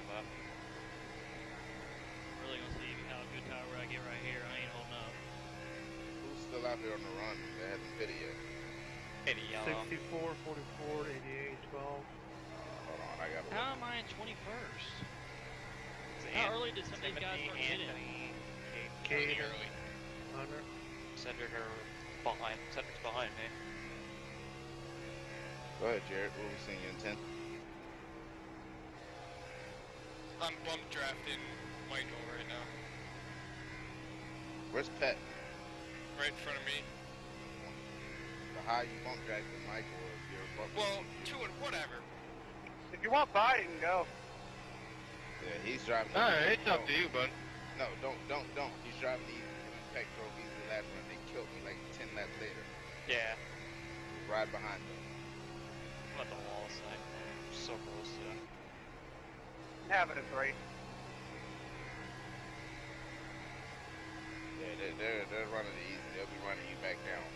[SPEAKER 9] Really gonna see how good tire I get right here. I ain't holding up.
[SPEAKER 4] Who's still out here on the run that hasn't pitted yet?
[SPEAKER 6] Pity, y'all.
[SPEAKER 13] sixty-four, forty-four, eighty-eight, twelve.
[SPEAKER 4] Hold on, I gotta
[SPEAKER 9] How am I in twenty-first? How early did some of these guys start hitting?
[SPEAKER 13] Kate,
[SPEAKER 10] early.
[SPEAKER 13] Hunter.
[SPEAKER 6] Cedric are behind. Cedric's behind me.
[SPEAKER 4] Go ahead, Jared. What are we seeing you in ten?
[SPEAKER 10] I'm bump drafting Michael right now.
[SPEAKER 4] Where's Pet?
[SPEAKER 10] Right in front of me.
[SPEAKER 4] The high you bump drafting Michael or if you're bump
[SPEAKER 10] Well, two and whatever.
[SPEAKER 13] If you want by, you can go.
[SPEAKER 4] Yeah, he's driving.
[SPEAKER 10] Alright, it's up to you, bud.
[SPEAKER 4] No, don't, don't, don't. He's driving easy. Peck drove easy last run. They killed me like ten laps later.
[SPEAKER 6] Yeah.
[SPEAKER 4] Right behind them.
[SPEAKER 6] I'm at the wall side. I'm so close to it.
[SPEAKER 13] Have it at three.
[SPEAKER 4] Yeah, they're, they're, they're running it easy. They'll be running you back down.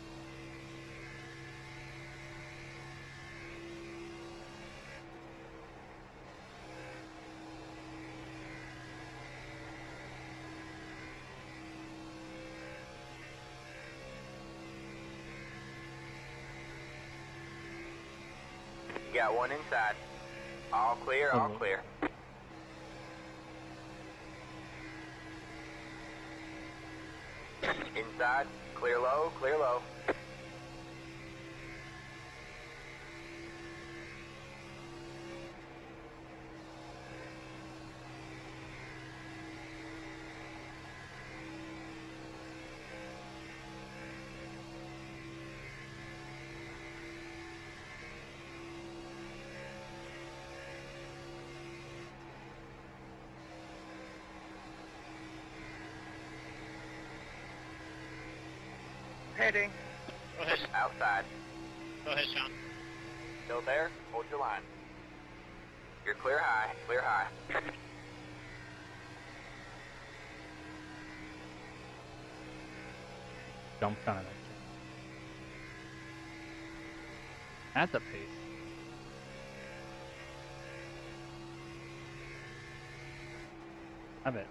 [SPEAKER 2] Got one inside. All clear, all
[SPEAKER 5] Oh.
[SPEAKER 2] clear. Inside, clear low, clear low.
[SPEAKER 13] Heading.
[SPEAKER 6] Go ahead.
[SPEAKER 2] Outside.
[SPEAKER 6] Go ahead, Sean.
[SPEAKER 2] Still there? Hold your line. You're clear high, clear high.
[SPEAKER 5] Jumped on it. At the pace. I bet.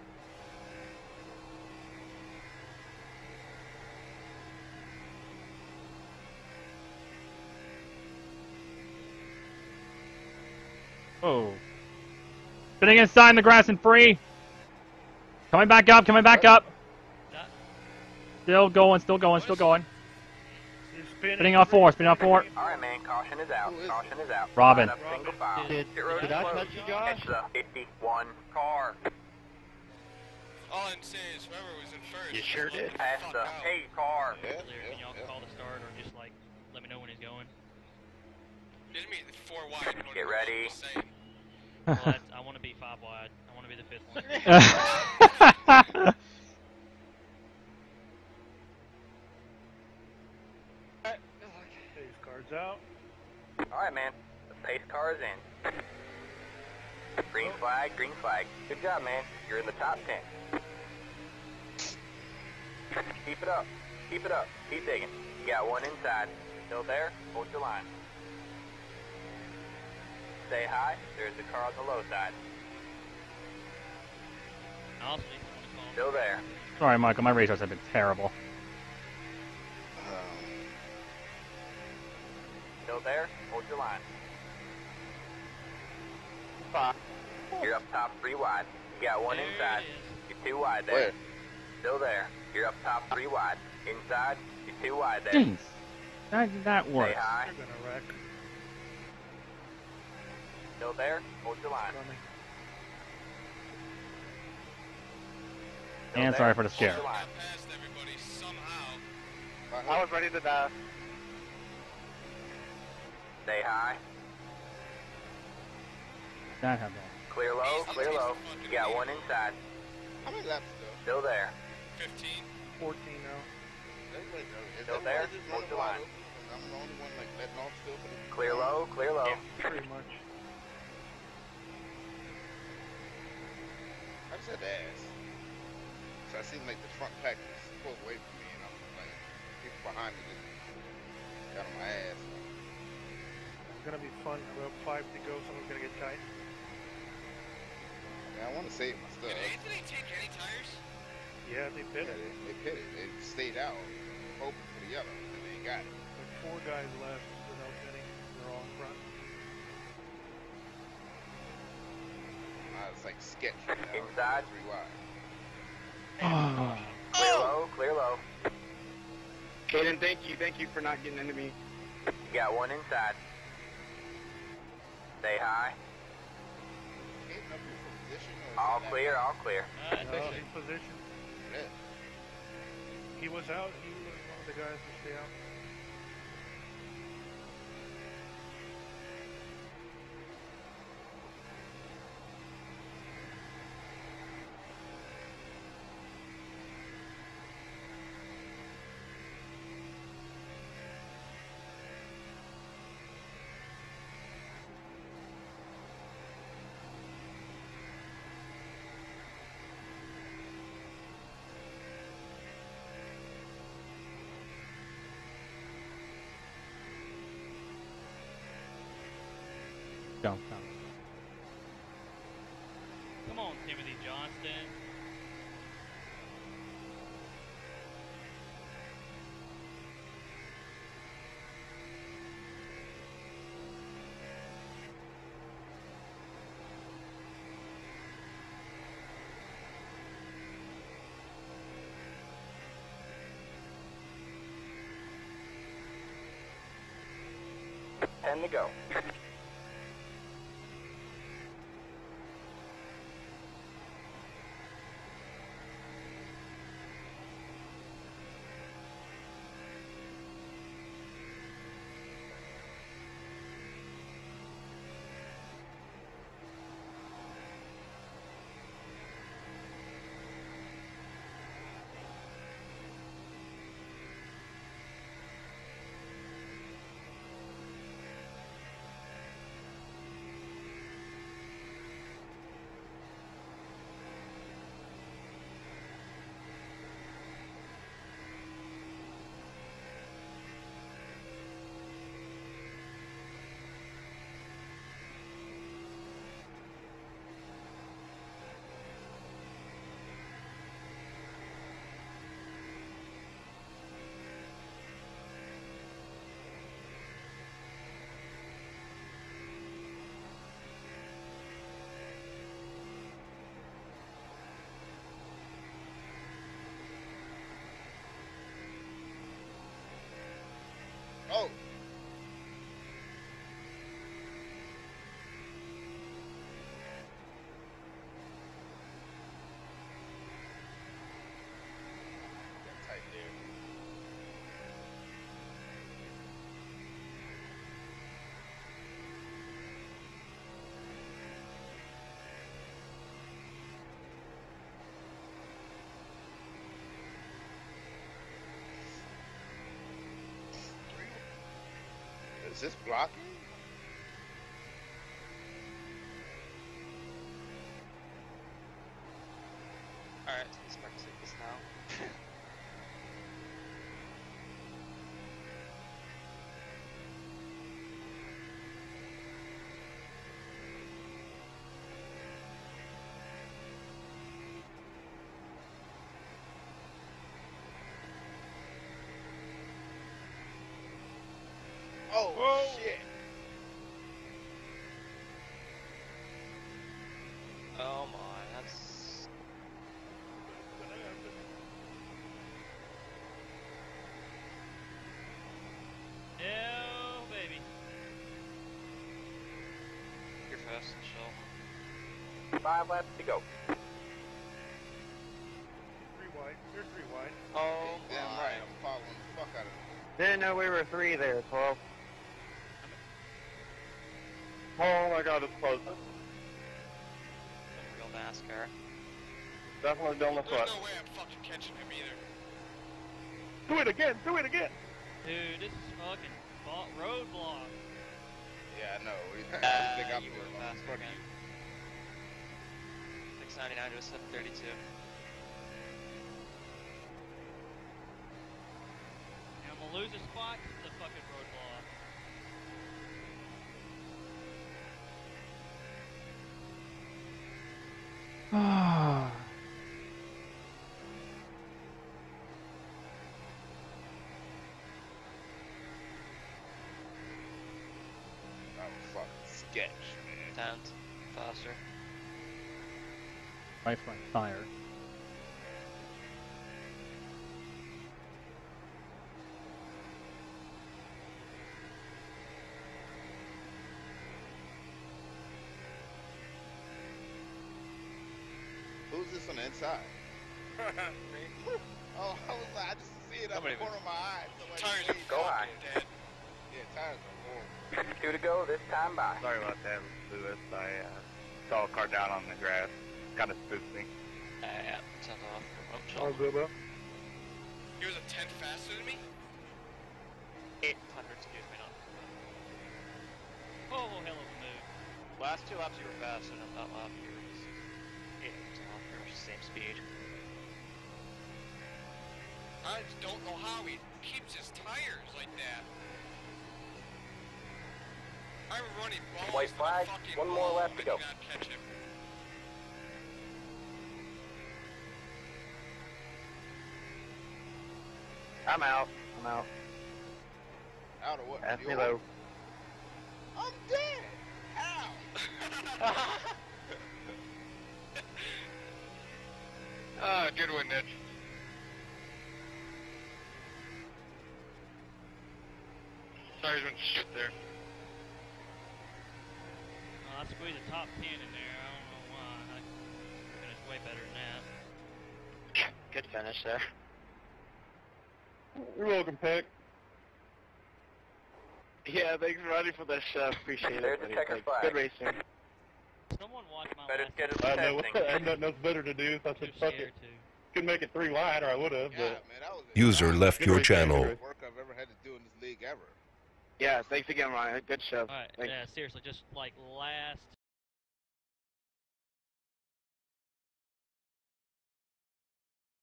[SPEAKER 5] Oh. Spinning inside in the grass and free. Coming back up, coming back up. Still going, still going, still going. Spinning off four, spinning off four.
[SPEAKER 2] Alright, man, caution is out. Caution is out.
[SPEAKER 5] Robin.
[SPEAKER 2] Line up single file.
[SPEAKER 10] Did,
[SPEAKER 2] Pit road
[SPEAKER 10] did
[SPEAKER 2] is
[SPEAKER 10] I
[SPEAKER 2] closed.
[SPEAKER 10] touch you, Josh?
[SPEAKER 2] It's a fifty-one car.
[SPEAKER 10] All I'm saying is whoever was in first.
[SPEAKER 6] You sure did.
[SPEAKER 2] Past the eight car.
[SPEAKER 4] Yeah,
[SPEAKER 9] Clear. Can y'all call the start or just like let me know when he's going?
[SPEAKER 10] Didn't mean four wide.
[SPEAKER 2] Get ready.
[SPEAKER 9] Well, that's, I want to be five wide. I want to be the fifth one.
[SPEAKER 13] Pace cards out.
[SPEAKER 2] Alright, man. The pace car is in. Green flag, green flag. Good job, man. You're in the top ten. Keep it up. Keep it up. Keep digging. You got one inside. Still there? Hold your line. Say hi. There's the car on the low side.
[SPEAKER 9] I'll see.
[SPEAKER 2] Still there.
[SPEAKER 5] Sorry, Michael. My racers have been terrible.
[SPEAKER 2] Still there? Hold your line.
[SPEAKER 13] Five.
[SPEAKER 2] You're up top three wide. You got one
[SPEAKER 9] There
[SPEAKER 2] inside.
[SPEAKER 9] it is.
[SPEAKER 2] You're two wide there.
[SPEAKER 4] Where?
[SPEAKER 2] Still there. You're up top three wide. Inside. You're two wide there.
[SPEAKER 5] Jeez. That, that
[SPEAKER 2] Say
[SPEAKER 5] works.
[SPEAKER 2] hi.
[SPEAKER 13] You're gonna wreck.
[SPEAKER 2] Still there? Hold your line.
[SPEAKER 13] Coming.
[SPEAKER 2] Still
[SPEAKER 5] And
[SPEAKER 2] there?
[SPEAKER 5] sorry for the
[SPEAKER 2] Hold
[SPEAKER 5] scare.
[SPEAKER 2] your line.
[SPEAKER 10] Past everybody somehow.
[SPEAKER 13] I was ready to die.
[SPEAKER 2] Say hi.
[SPEAKER 5] That happened.
[SPEAKER 2] Clear low, clear low. You got one inside.
[SPEAKER 4] How many laps ago?
[SPEAKER 2] Still there.
[SPEAKER 10] fifteen.
[SPEAKER 13] fourteen now.
[SPEAKER 4] Everybody, is
[SPEAKER 2] Still
[SPEAKER 4] everybody
[SPEAKER 2] there?
[SPEAKER 4] just
[SPEAKER 2] Hold
[SPEAKER 4] running
[SPEAKER 2] your
[SPEAKER 4] wide
[SPEAKER 2] line.
[SPEAKER 4] open? And I'm the only one like letting off still. For the
[SPEAKER 2] Clear low, clear low.
[SPEAKER 13] Pretty much.
[SPEAKER 4] I just had to ask. So I seem like the front pack is pulled away from me, and I'm like, people behind me just got on my ass.
[SPEAKER 13] It's gonna be fun. About five to go. Someone's gonna get tight.
[SPEAKER 4] Yeah, I want to save my stuff.
[SPEAKER 10] Did Anthony take any tires?
[SPEAKER 13] Yeah, they
[SPEAKER 4] Yeah,
[SPEAKER 13] bit it.
[SPEAKER 4] they, they pitted. They stayed out, hoping for the yellow, and they ain't got it.
[SPEAKER 13] There's four guys left without getting. They're all in front.
[SPEAKER 4] I was like sketch right now.
[SPEAKER 2] Inside.
[SPEAKER 4] Three wide.
[SPEAKER 5] Oh.
[SPEAKER 2] Clear low, clear low.
[SPEAKER 6] Caden, thank you. Thank you for not getting into me.
[SPEAKER 2] You got one inside. Say hi.
[SPEAKER 4] Ain't nothing for position or
[SPEAKER 2] All
[SPEAKER 4] is it
[SPEAKER 2] clear, all clear.
[SPEAKER 9] Uh,
[SPEAKER 13] No, in position.
[SPEAKER 4] that-
[SPEAKER 13] He was out. He was one of the guys to stay out.
[SPEAKER 5] Don't come.
[SPEAKER 9] Come on, Timothy Johnston.
[SPEAKER 2] Ten to go.
[SPEAKER 4] Oh! Got tight there. Is this blocking? Oh,
[SPEAKER 7] Whoa.
[SPEAKER 4] shit.
[SPEAKER 3] Oh my, that's...
[SPEAKER 9] No, baby.
[SPEAKER 3] You're fast and chill.
[SPEAKER 2] Five laps to go.
[SPEAKER 13] Three wide. You're three wide.
[SPEAKER 3] Oh
[SPEAKER 4] Damn
[SPEAKER 3] my.
[SPEAKER 4] right, I'm following the fuck out of it.
[SPEAKER 12] Didn't know we were three there, twelve. Oh my god, it's close.
[SPEAKER 3] Real NASCAR.
[SPEAKER 12] Definitely doing the
[SPEAKER 10] There's
[SPEAKER 12] foot.
[SPEAKER 10] no way I'm fucking catching him either.
[SPEAKER 13] Do it again. Do it again.
[SPEAKER 9] Dude, this is fucking fault roadblock.
[SPEAKER 4] Yeah, I know. I
[SPEAKER 3] Uh,
[SPEAKER 4] think I'm
[SPEAKER 3] you were
[SPEAKER 4] doing
[SPEAKER 3] fast
[SPEAKER 4] it.
[SPEAKER 3] again. six ninety-nine to a seven thirty-two.
[SPEAKER 9] And I'm gonna lose a spot to the fucking roadblock.
[SPEAKER 4] I'm fucking sketch, man.
[SPEAKER 3] Tenth. Faster.
[SPEAKER 5] My front tire.
[SPEAKER 4] Who's this on the inside? Oh, I was like, I just see it out the
[SPEAKER 3] Nobody
[SPEAKER 4] corner of my eye. Somebody
[SPEAKER 10] Tires
[SPEAKER 4] say-
[SPEAKER 10] are
[SPEAKER 2] Go high.
[SPEAKER 10] fucking dead.
[SPEAKER 4] Yeah, tires are horrible.
[SPEAKER 2] Two to go, this time by.
[SPEAKER 12] Sorry about that, Lewis. I uh, saw a car down on the grass. Kind of spooked me.
[SPEAKER 3] Uh, yeah, tenth off. Oh,
[SPEAKER 13] All
[SPEAKER 3] chill.
[SPEAKER 13] good, bro.
[SPEAKER 10] He was a tenth faster than me?
[SPEAKER 3] eight hundred, excuse me, not.
[SPEAKER 9] Oh, hell of a move.
[SPEAKER 3] Last two laps you were faster than that lap you were just eight hundred off, pretty much the same speed.
[SPEAKER 10] I just don't know how he keeps his tires like that. I'm running balls
[SPEAKER 2] White
[SPEAKER 10] to the
[SPEAKER 2] flag,
[SPEAKER 10] fucking
[SPEAKER 2] one more
[SPEAKER 10] wall
[SPEAKER 2] lap to
[SPEAKER 10] and
[SPEAKER 2] go.
[SPEAKER 10] did not catch him.
[SPEAKER 12] I'm out. I'm out.
[SPEAKER 4] Out of what?
[SPEAKER 12] Ask me
[SPEAKER 4] Fuel?
[SPEAKER 12] low.
[SPEAKER 4] I'm dead. Ow.
[SPEAKER 10] Ah, good one, Nick. Tires went to shit there.
[SPEAKER 9] Oh, I squeezed a top ten in there. I don't know why. I finished way better than that.
[SPEAKER 3] Good finish there.
[SPEAKER 12] You're welcome, Peck. Yeah, thanks for running for the show. Appreciate
[SPEAKER 2] There's
[SPEAKER 12] it.
[SPEAKER 2] the
[SPEAKER 12] buddy.
[SPEAKER 2] checker
[SPEAKER 12] Thanks.
[SPEAKER 2] flag.
[SPEAKER 12] Good racing.
[SPEAKER 9] Someone watch my
[SPEAKER 2] Better
[SPEAKER 9] last
[SPEAKER 2] schedule
[SPEAKER 13] I know.
[SPEAKER 2] testing.
[SPEAKER 13] I had nothing else better to do, so I
[SPEAKER 9] Too
[SPEAKER 13] said, fuck
[SPEAKER 9] scared
[SPEAKER 13] it.
[SPEAKER 9] to.
[SPEAKER 13] Couldn't make it three wide, or I would have.
[SPEAKER 4] Yeah,
[SPEAKER 13] But
[SPEAKER 4] man, that was
[SPEAKER 1] User
[SPEAKER 4] the
[SPEAKER 1] left your
[SPEAKER 13] Good
[SPEAKER 1] channel.
[SPEAKER 13] race,
[SPEAKER 4] work I've ever had to do in this league ever.
[SPEAKER 12] Yeah, thanks again, Ryan. Good show.
[SPEAKER 9] Alright,
[SPEAKER 12] Thanks.
[SPEAKER 9] yeah, seriously, just like last